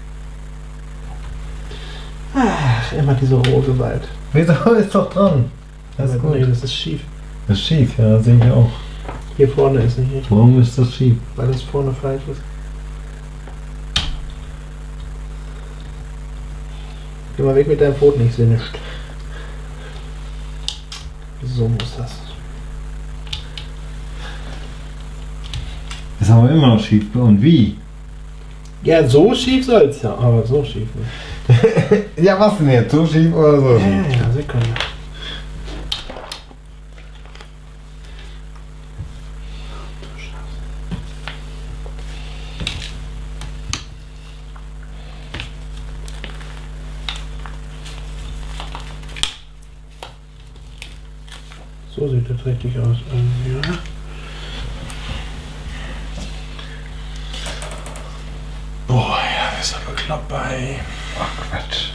Ach, immer diese rohe Gewalt. Wieso ist doch dran? Das ist Nee, gut. das ist schief. Das ist schief, ja, sehe ich auch. Hier vorne ist nicht richtig. Warum ist das schief? Weil das vorne falsch ist. Geh mal weg mit deinem Pfoten, ich sehe nichts. So muss das. Ist aber immer noch schief. Und wie? Ja, so schief soll es ja, aber so schief nicht. Ja, was denn jetzt? So schief oder so Ja, schief? ja, Sekunde. So sieht das richtig aus. Ähm, ja. Boah, ja, das ist aber bekloppt bei. Ach Quatsch.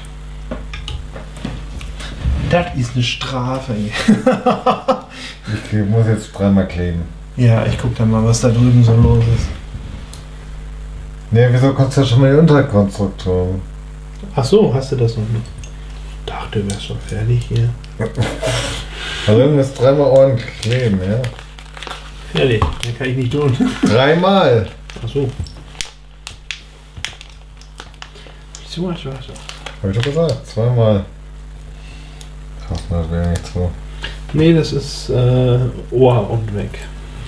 Das ist eine Strafe. Ich muss jetzt dreimal kleben. Ja, ich guck dann mal, was da drüben so los ist. Ne, wieso kannst du ja schon mal die Unterkonstruktion? Ach so, hast du das noch nicht? Ich dachte, du wärst schon fertig hier. Also du musst dreimal ordentlich kleben, ja? Fertig, mehr kann ich nicht tun. Dreimal! Ach so. So, so, so. Hab ich doch gesagt, zweimal. Krass, das wäre nicht so. Nee, das ist äh, Ohr und weg.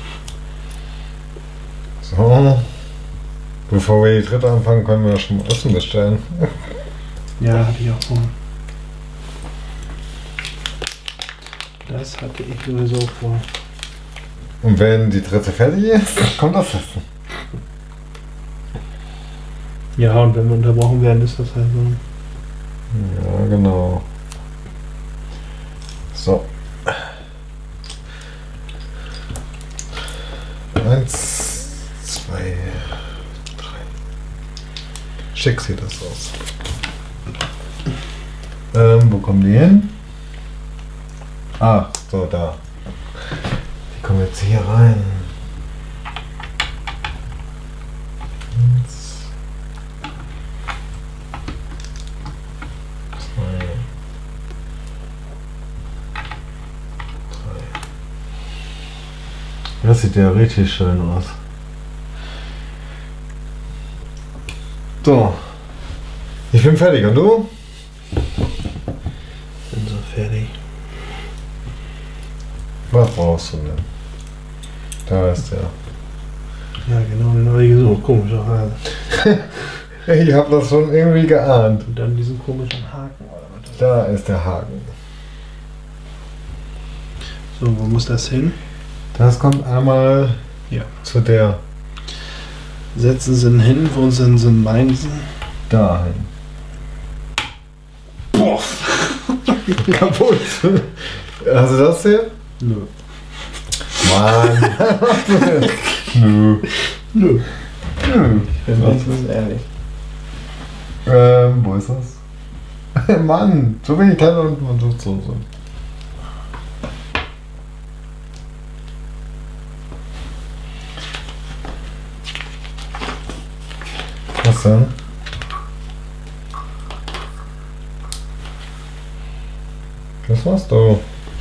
So. Bevor wir die dritte anfangen, können wir schon mal Essen bestellen. Ja, hatte ich auch vor. Das hatte ich sowieso vor. Und wenn die dritte fertig ist, kommt das Essen. Ja, und wenn wir unterbrochen werden, ist das halt so. Ja, genau. So. Eins, zwei, drei. Schick sieht das aus. Ähm, wo kommen die hin? Ah, so, da. Die kommen jetzt hier rein. Eins, zwei, drei. Das sieht ja richtig schön aus. So. Ich bin fertig, und du? Bin so fertig. Was brauchst du denn? Da ist der. Ja, genau, den habe ich gesucht. Komischerweise. Ich habe das schon irgendwie geahnt. Und dann diesen komischen Haken oder was das ist. Da ist der Haken. So, wo muss das hin? Das kommt einmal Ja. zu der Setzen Sie ihn hin, wo sind Sie meinen Sie? dahin. Boah! Kaputt. Hast du das hier? Nö. Mann. Nö. Nö. Nö. Ich bin wenigstens ehrlich. Ähm, wo ist das? Mann, so wenig Teile und man sucht so. so. Was denn? Was machst du?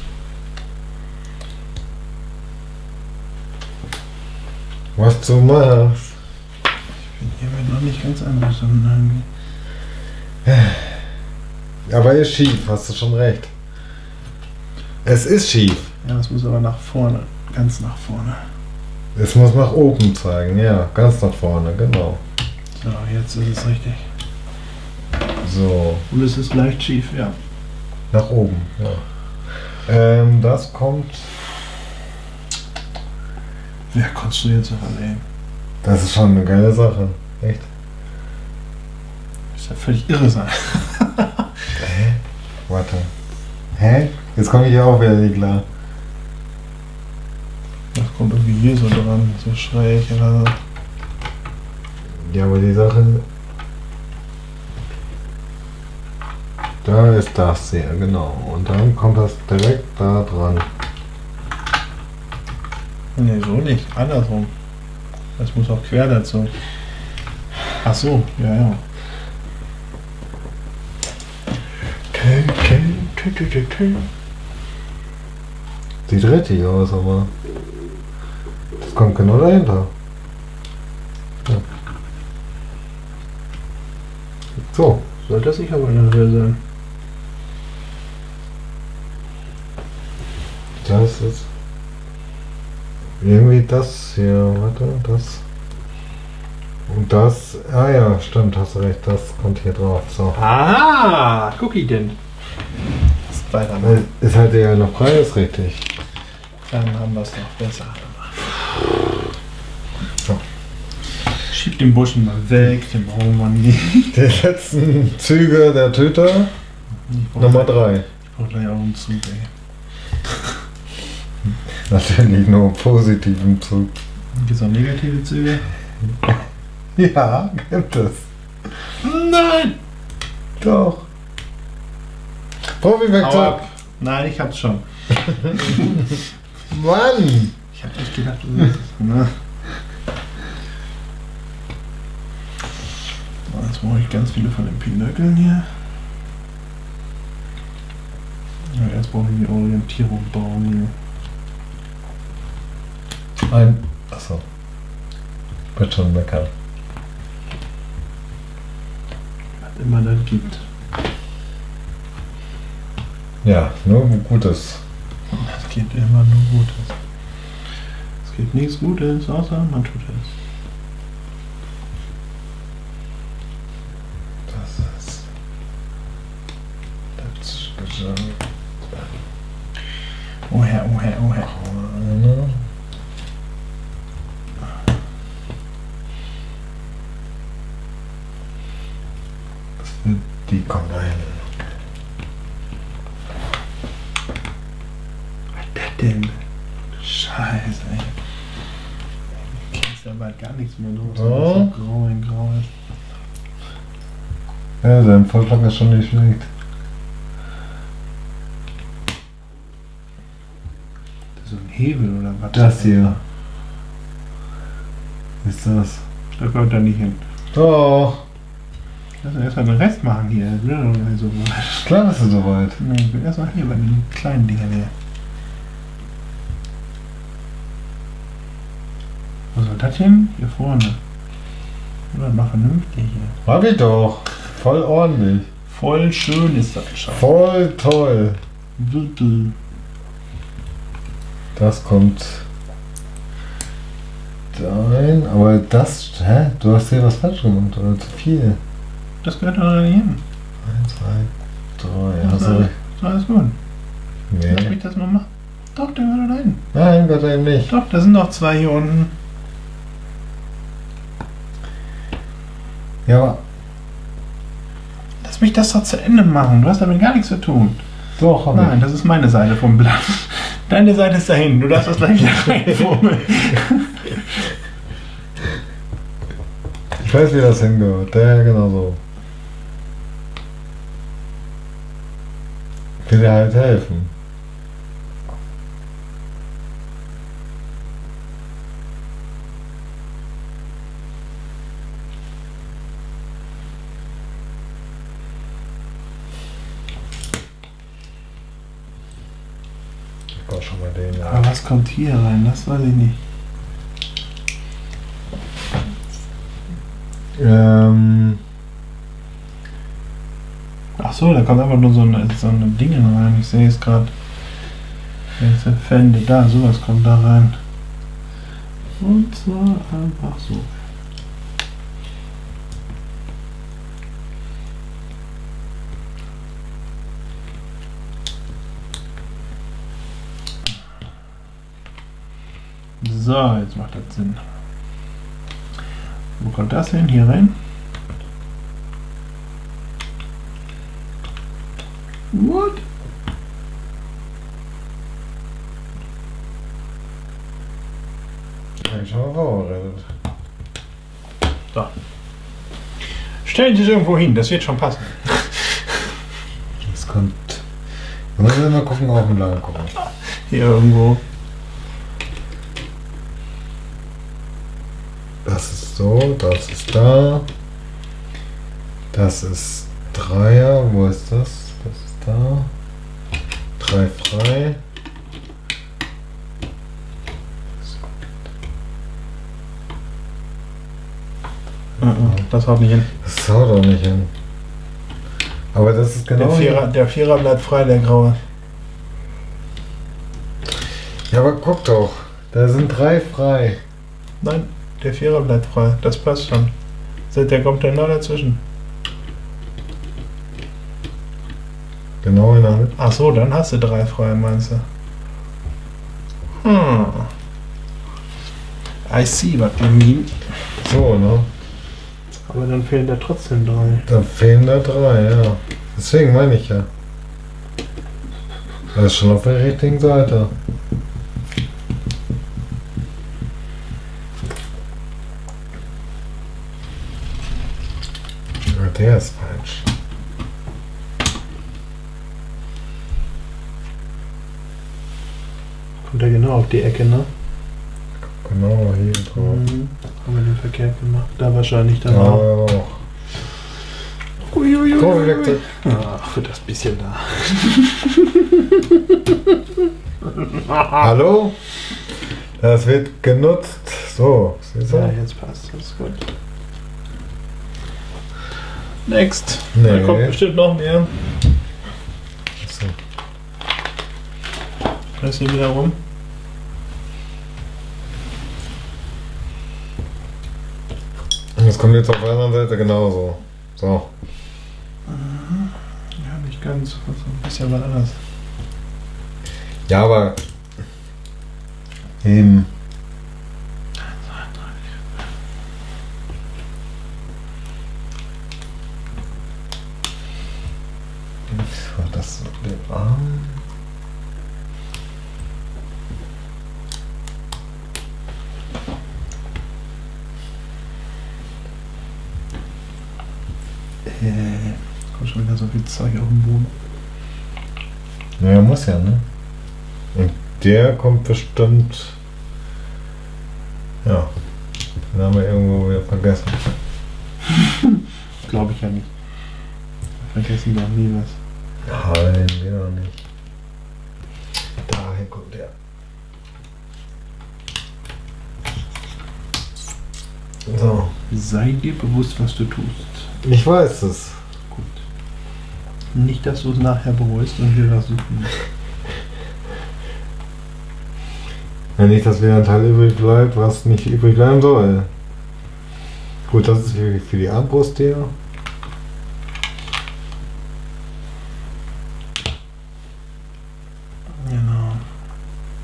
Was du machst? Ich bin hiermit noch nicht ganz einverstanden. Aber ist schief, hast du schon recht. Es ist schief. Ja, das muss aber nach vorne. Ganz nach vorne. Es muss nach oben zeigen, ja, ganz nach vorne, genau. So, jetzt ist es richtig. So, Und es ist leicht schief, ja. nach oben, ja. Ähm, das kommt. Wer konstruiert so allein? Das ist schon eine geile Sache. Echt? Ist ja völlig irre sein. Hä? Warte. Hä? Jetzt komme ich hier auch wieder nicht klar. Das kommt irgendwie hier so dran, so schräg oder so. Ja, aber die Sache. Da ist das hier, genau. Und dann kommt das direkt da dran. Nee, so nicht. Andersrum. Das muss auch quer dazu. Ach so, ja, ja. Sieht richtig aus, aber. Das kommt genau dahinter. Ja. So. Sollte das nicht aber in der Höhe sein? Das ist. Irgendwie das hier, warte, das. Und das. Ah ja, stimmt, hast du recht, das kommt hier drauf. So. Ah, Cookie denn. Ist weitermachen. Ist halt der noch Preis richtig. Dann haben wir es doch besser gemacht. So. Schieb den Buschen mal weg, den brauchen wir nicht. Die letzten Züge der Töter. Ich brauch Nummer gleich- drei. Ich brauche gleich auch einen Zug, ey. Natürlich nur im positiven Zug. Gibt es auch negative Züge? Ja, gibt es. Nein! Doch. Hau Profi-Wechsel. ab. Nein, ich hab's schon. Mann! Ich hab nicht gedacht, du willst es. Ne? So, jetzt brauche ich ganz viele von den Pinöckeln hier. Ja, erst brauche ich die Orientierung bauen Ein. Achso. Wird schon meckern. hier. Was immer das gibt. Ja, nur Gutes. Es geht immer nur Gutes. Es gibt nichts Gutes, außer man tut es. Das ist. Das ist gesagt. Oh Herr, oh Herr, oh Herr. Eine. Das wird die kommt da hin. Was ist das denn? Scheiße, ey. Hier ist ja bald gar nichts mehr los. Ja. So grau in grau ist. Ja, sein Vorschlag ist schon nicht schlecht. Das ist so ein Hebel oder was? Das hier. Ist das? Da gehört da nicht hin. Doch. Lass uns erstmal den Rest machen hier. Das will doch gar nicht so weit. Klar bist du soweit. Nee, ich will erstmal hier bei den kleinen Dingern hier. Wo soll das hin? Hier vorne. Oder mal vernünftig hier. Hab ich doch. Voll ordentlich. Voll schön ist das schon. Voll toll. Wirklich. Das kommt dahin. Aber das. Hä? Du hast hier was falsch gemacht oder zu viel. Das gehört doch da nicht hin. Eins, zwei, drei. Das Also. ist alles gut. Lass Nee. mich das mal machen. Doch, der gehört da rein. Nein, Gott eben nicht. Doch, da sind noch zwei hier unten. Ja, aber Lass mich das doch zu Ende machen. Du hast damit gar nichts zu tun. doch, hab Nein, das ist meine Seite vom Blatt. Deine Seite ist dahin. Du darfst das gleich wieder reinfummeln. Ich weiß, wie das hingehört. Der genau so. Ich will dir halt helfen. Ich baue schon mal den. Aber was kommt hier rein? Das weiß ich nicht. Ähm. Ach so, da kommt einfach nur so eine, so eine Dinge rein. Ich sehe es gerade. Welche Fände da, sowas kommt da rein. Und zwar einfach so. So, jetzt macht das Sinn. Wo kommt das hin? Hier rein? What? Hab ich schon mal vorbereitet. So. Stellen Sie es irgendwo hin, das wird schon passen. Das kommt. Wir müssen mal gucken, auf dem Laden gucken. Hier irgendwo. Das ist so, das ist da. Das ist Dreier, wo ist das? Das ist da. Drei frei. Das haut nicht hin. Das haut auch nicht hin. Aber das ist genau. Der Vierer, der Vierer bleibt frei, der Graue. Ja, aber guck doch. Da sind drei frei. Nein, der Vierer bleibt frei. Das passt schon. Der kommt genau dazwischen. Genau in der Mitte. Ach so, dann hast du drei frei, meinst du? Hm. I see what you mean. So, ne? Aber dann fehlen da trotzdem drei. Da fehlen da drei, ja. Deswegen meine ich ja. Er ist schon auf der richtigen Seite. Ja, der ist falsch. Kommt er genau auf die Ecke, ne? Genau, hier drauf. Mhm. Haben wir den verkehrt gemacht. Da wahrscheinlich dann Ja, auch. auch. Uiuiui. Korrekte. Ach, für das bisschen da. Hallo? Das wird genutzt. So, siehst du? Ja, jetzt passt. Das ist gut. Next. Nee. Da kommt bestimmt noch mehr. So. Lass hier wieder rum. Und das kommt jetzt auf der anderen Seite genauso. So. Ja, nicht ganz. Also ein bisschen was anders. Ja, aber eben. So, das den Arm. Äh, kommt schon wieder so viel Zeug auf den Boden. Naja, muss ja, ne? Und der kommt bestimmt. Ja. Den haben wir irgendwo wieder vergessen. Glaube ich ja nicht. Vergessen doch nie was. Nein, wieder nicht. Dahin kommt der. So. Sei dir bewusst, was du tust. Ich weiß es. Gut. Nicht, dass du es nachher bereust und wir was suchen. Ja, nicht, dass wieder ein Teil übrig bleibt, was nicht übrig bleiben soll. Gut, das ist für, für die Armbrust hier. Genau.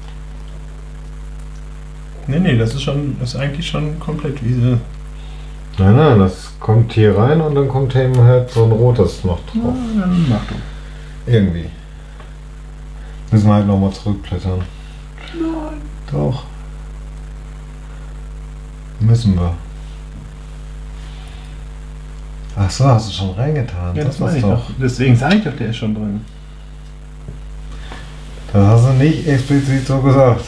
Nee, nee, das ist schon, das ist eigentlich schon komplett wie so. Nein, nein, das kommt hier rein und dann kommt eben halt so ein rotes noch drauf. Ja, dann mach du. Irgendwie. Müssen wir halt nochmal zurückblättern. Nein. Doch. Müssen wir. Ach so, hast du schon reingetan? Ja, das, das meine ist ich doch. Deswegen sage ich doch, der ist schon drin. Das hast du nicht explizit so gesagt.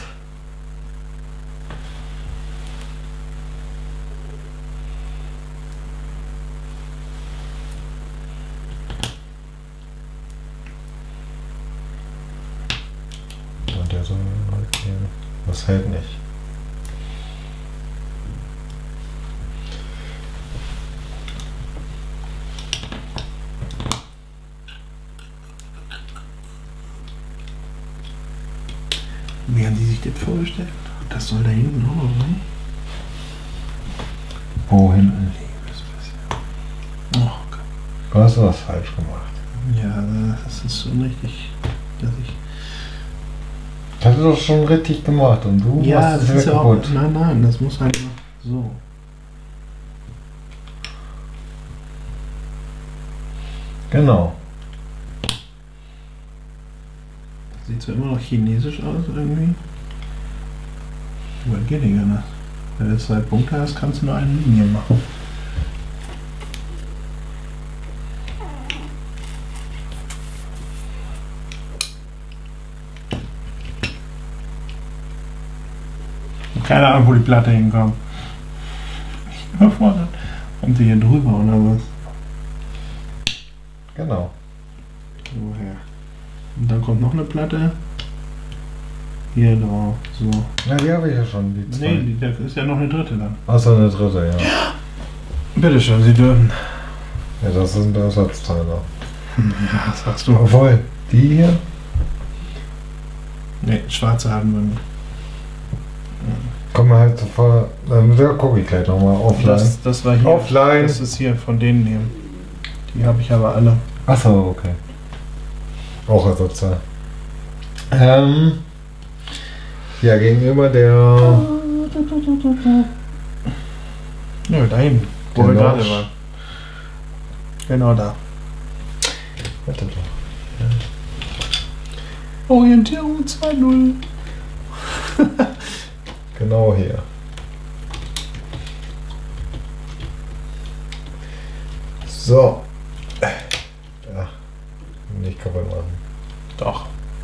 Und der soll okay. Das hält nicht. Wie haben die sich das vorgestellt? Das soll da hinten auch noch rein? Wo hinten? Oh Gott. Du hast was falsch gemacht. Ja, das ist schon richtig, dass ich... Das hast du doch schon richtig gemacht und du Ja, machst das es ist wieder ja auch... kaputt. Nein, nein, das muss halt noch so. Genau. Sieht zwar immer noch chinesisch aus irgendwie. Aber geht nicht anders. Wenn du zwei Punkte hast, kannst du nur eine Linie machen. Keine Ahnung, wo die Platte hinkommt. Ich bin überfordert. Kommt die hier drüber oder was? Genau. Woher? Und dann kommt noch eine Platte. Hier drauf. So. Ja, die habe ich ja schon, die zwei. Nee, die- da ist ja noch eine dritte dann. Außer eine dritte, ja. Bitte schön, Sie dürfen. Ja, das sind Ersatzteile. Ja, was sagst du? Obwohl, die hier? Ne, schwarze haben wir nicht. Kommen wir halt sofort. Dann da gucke ich gleich nochmal offline. Das, das war hier. Offline. Das ist hier von denen hier. Die habe ich aber alle. Achso, okay. Auch Ersatzteil. Ähm. Ja, gegenüber der. Nö, da hinten. Wo Der wir gerade Norsch. waren. Genau da. Warte doch. Orientierung zwei null. Genau hier. So. Ja. Nicht kaputt machen. Doch.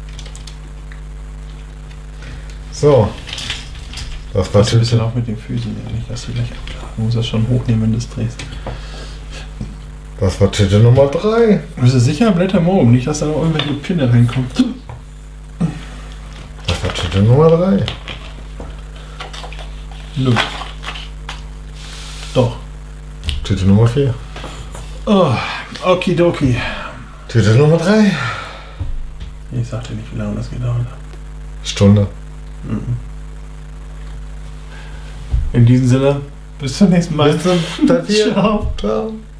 So. Das war Was ein bisschen Tüte. auch mit den Füßen, ja, nicht, dass du gleich abschlagen. Du musst das schon hochnehmen, wenn du es drehst. Das war Tüte Nummer drei. Bist du sicher? Blätter mal um, nicht, dass da noch irgendwelche Pinne reinkommen. Das war Tüte Nummer drei. Nö. Doch. Tüte Nummer vier. Oh, okidoki. Tüte Nummer drei. Ich sag dir nicht, wie lange das gedauert hat. Stunde. Mhm. In diesem Sinne, bis zum nächsten Mal. Bis zum Ciao. Ciao. Ciao.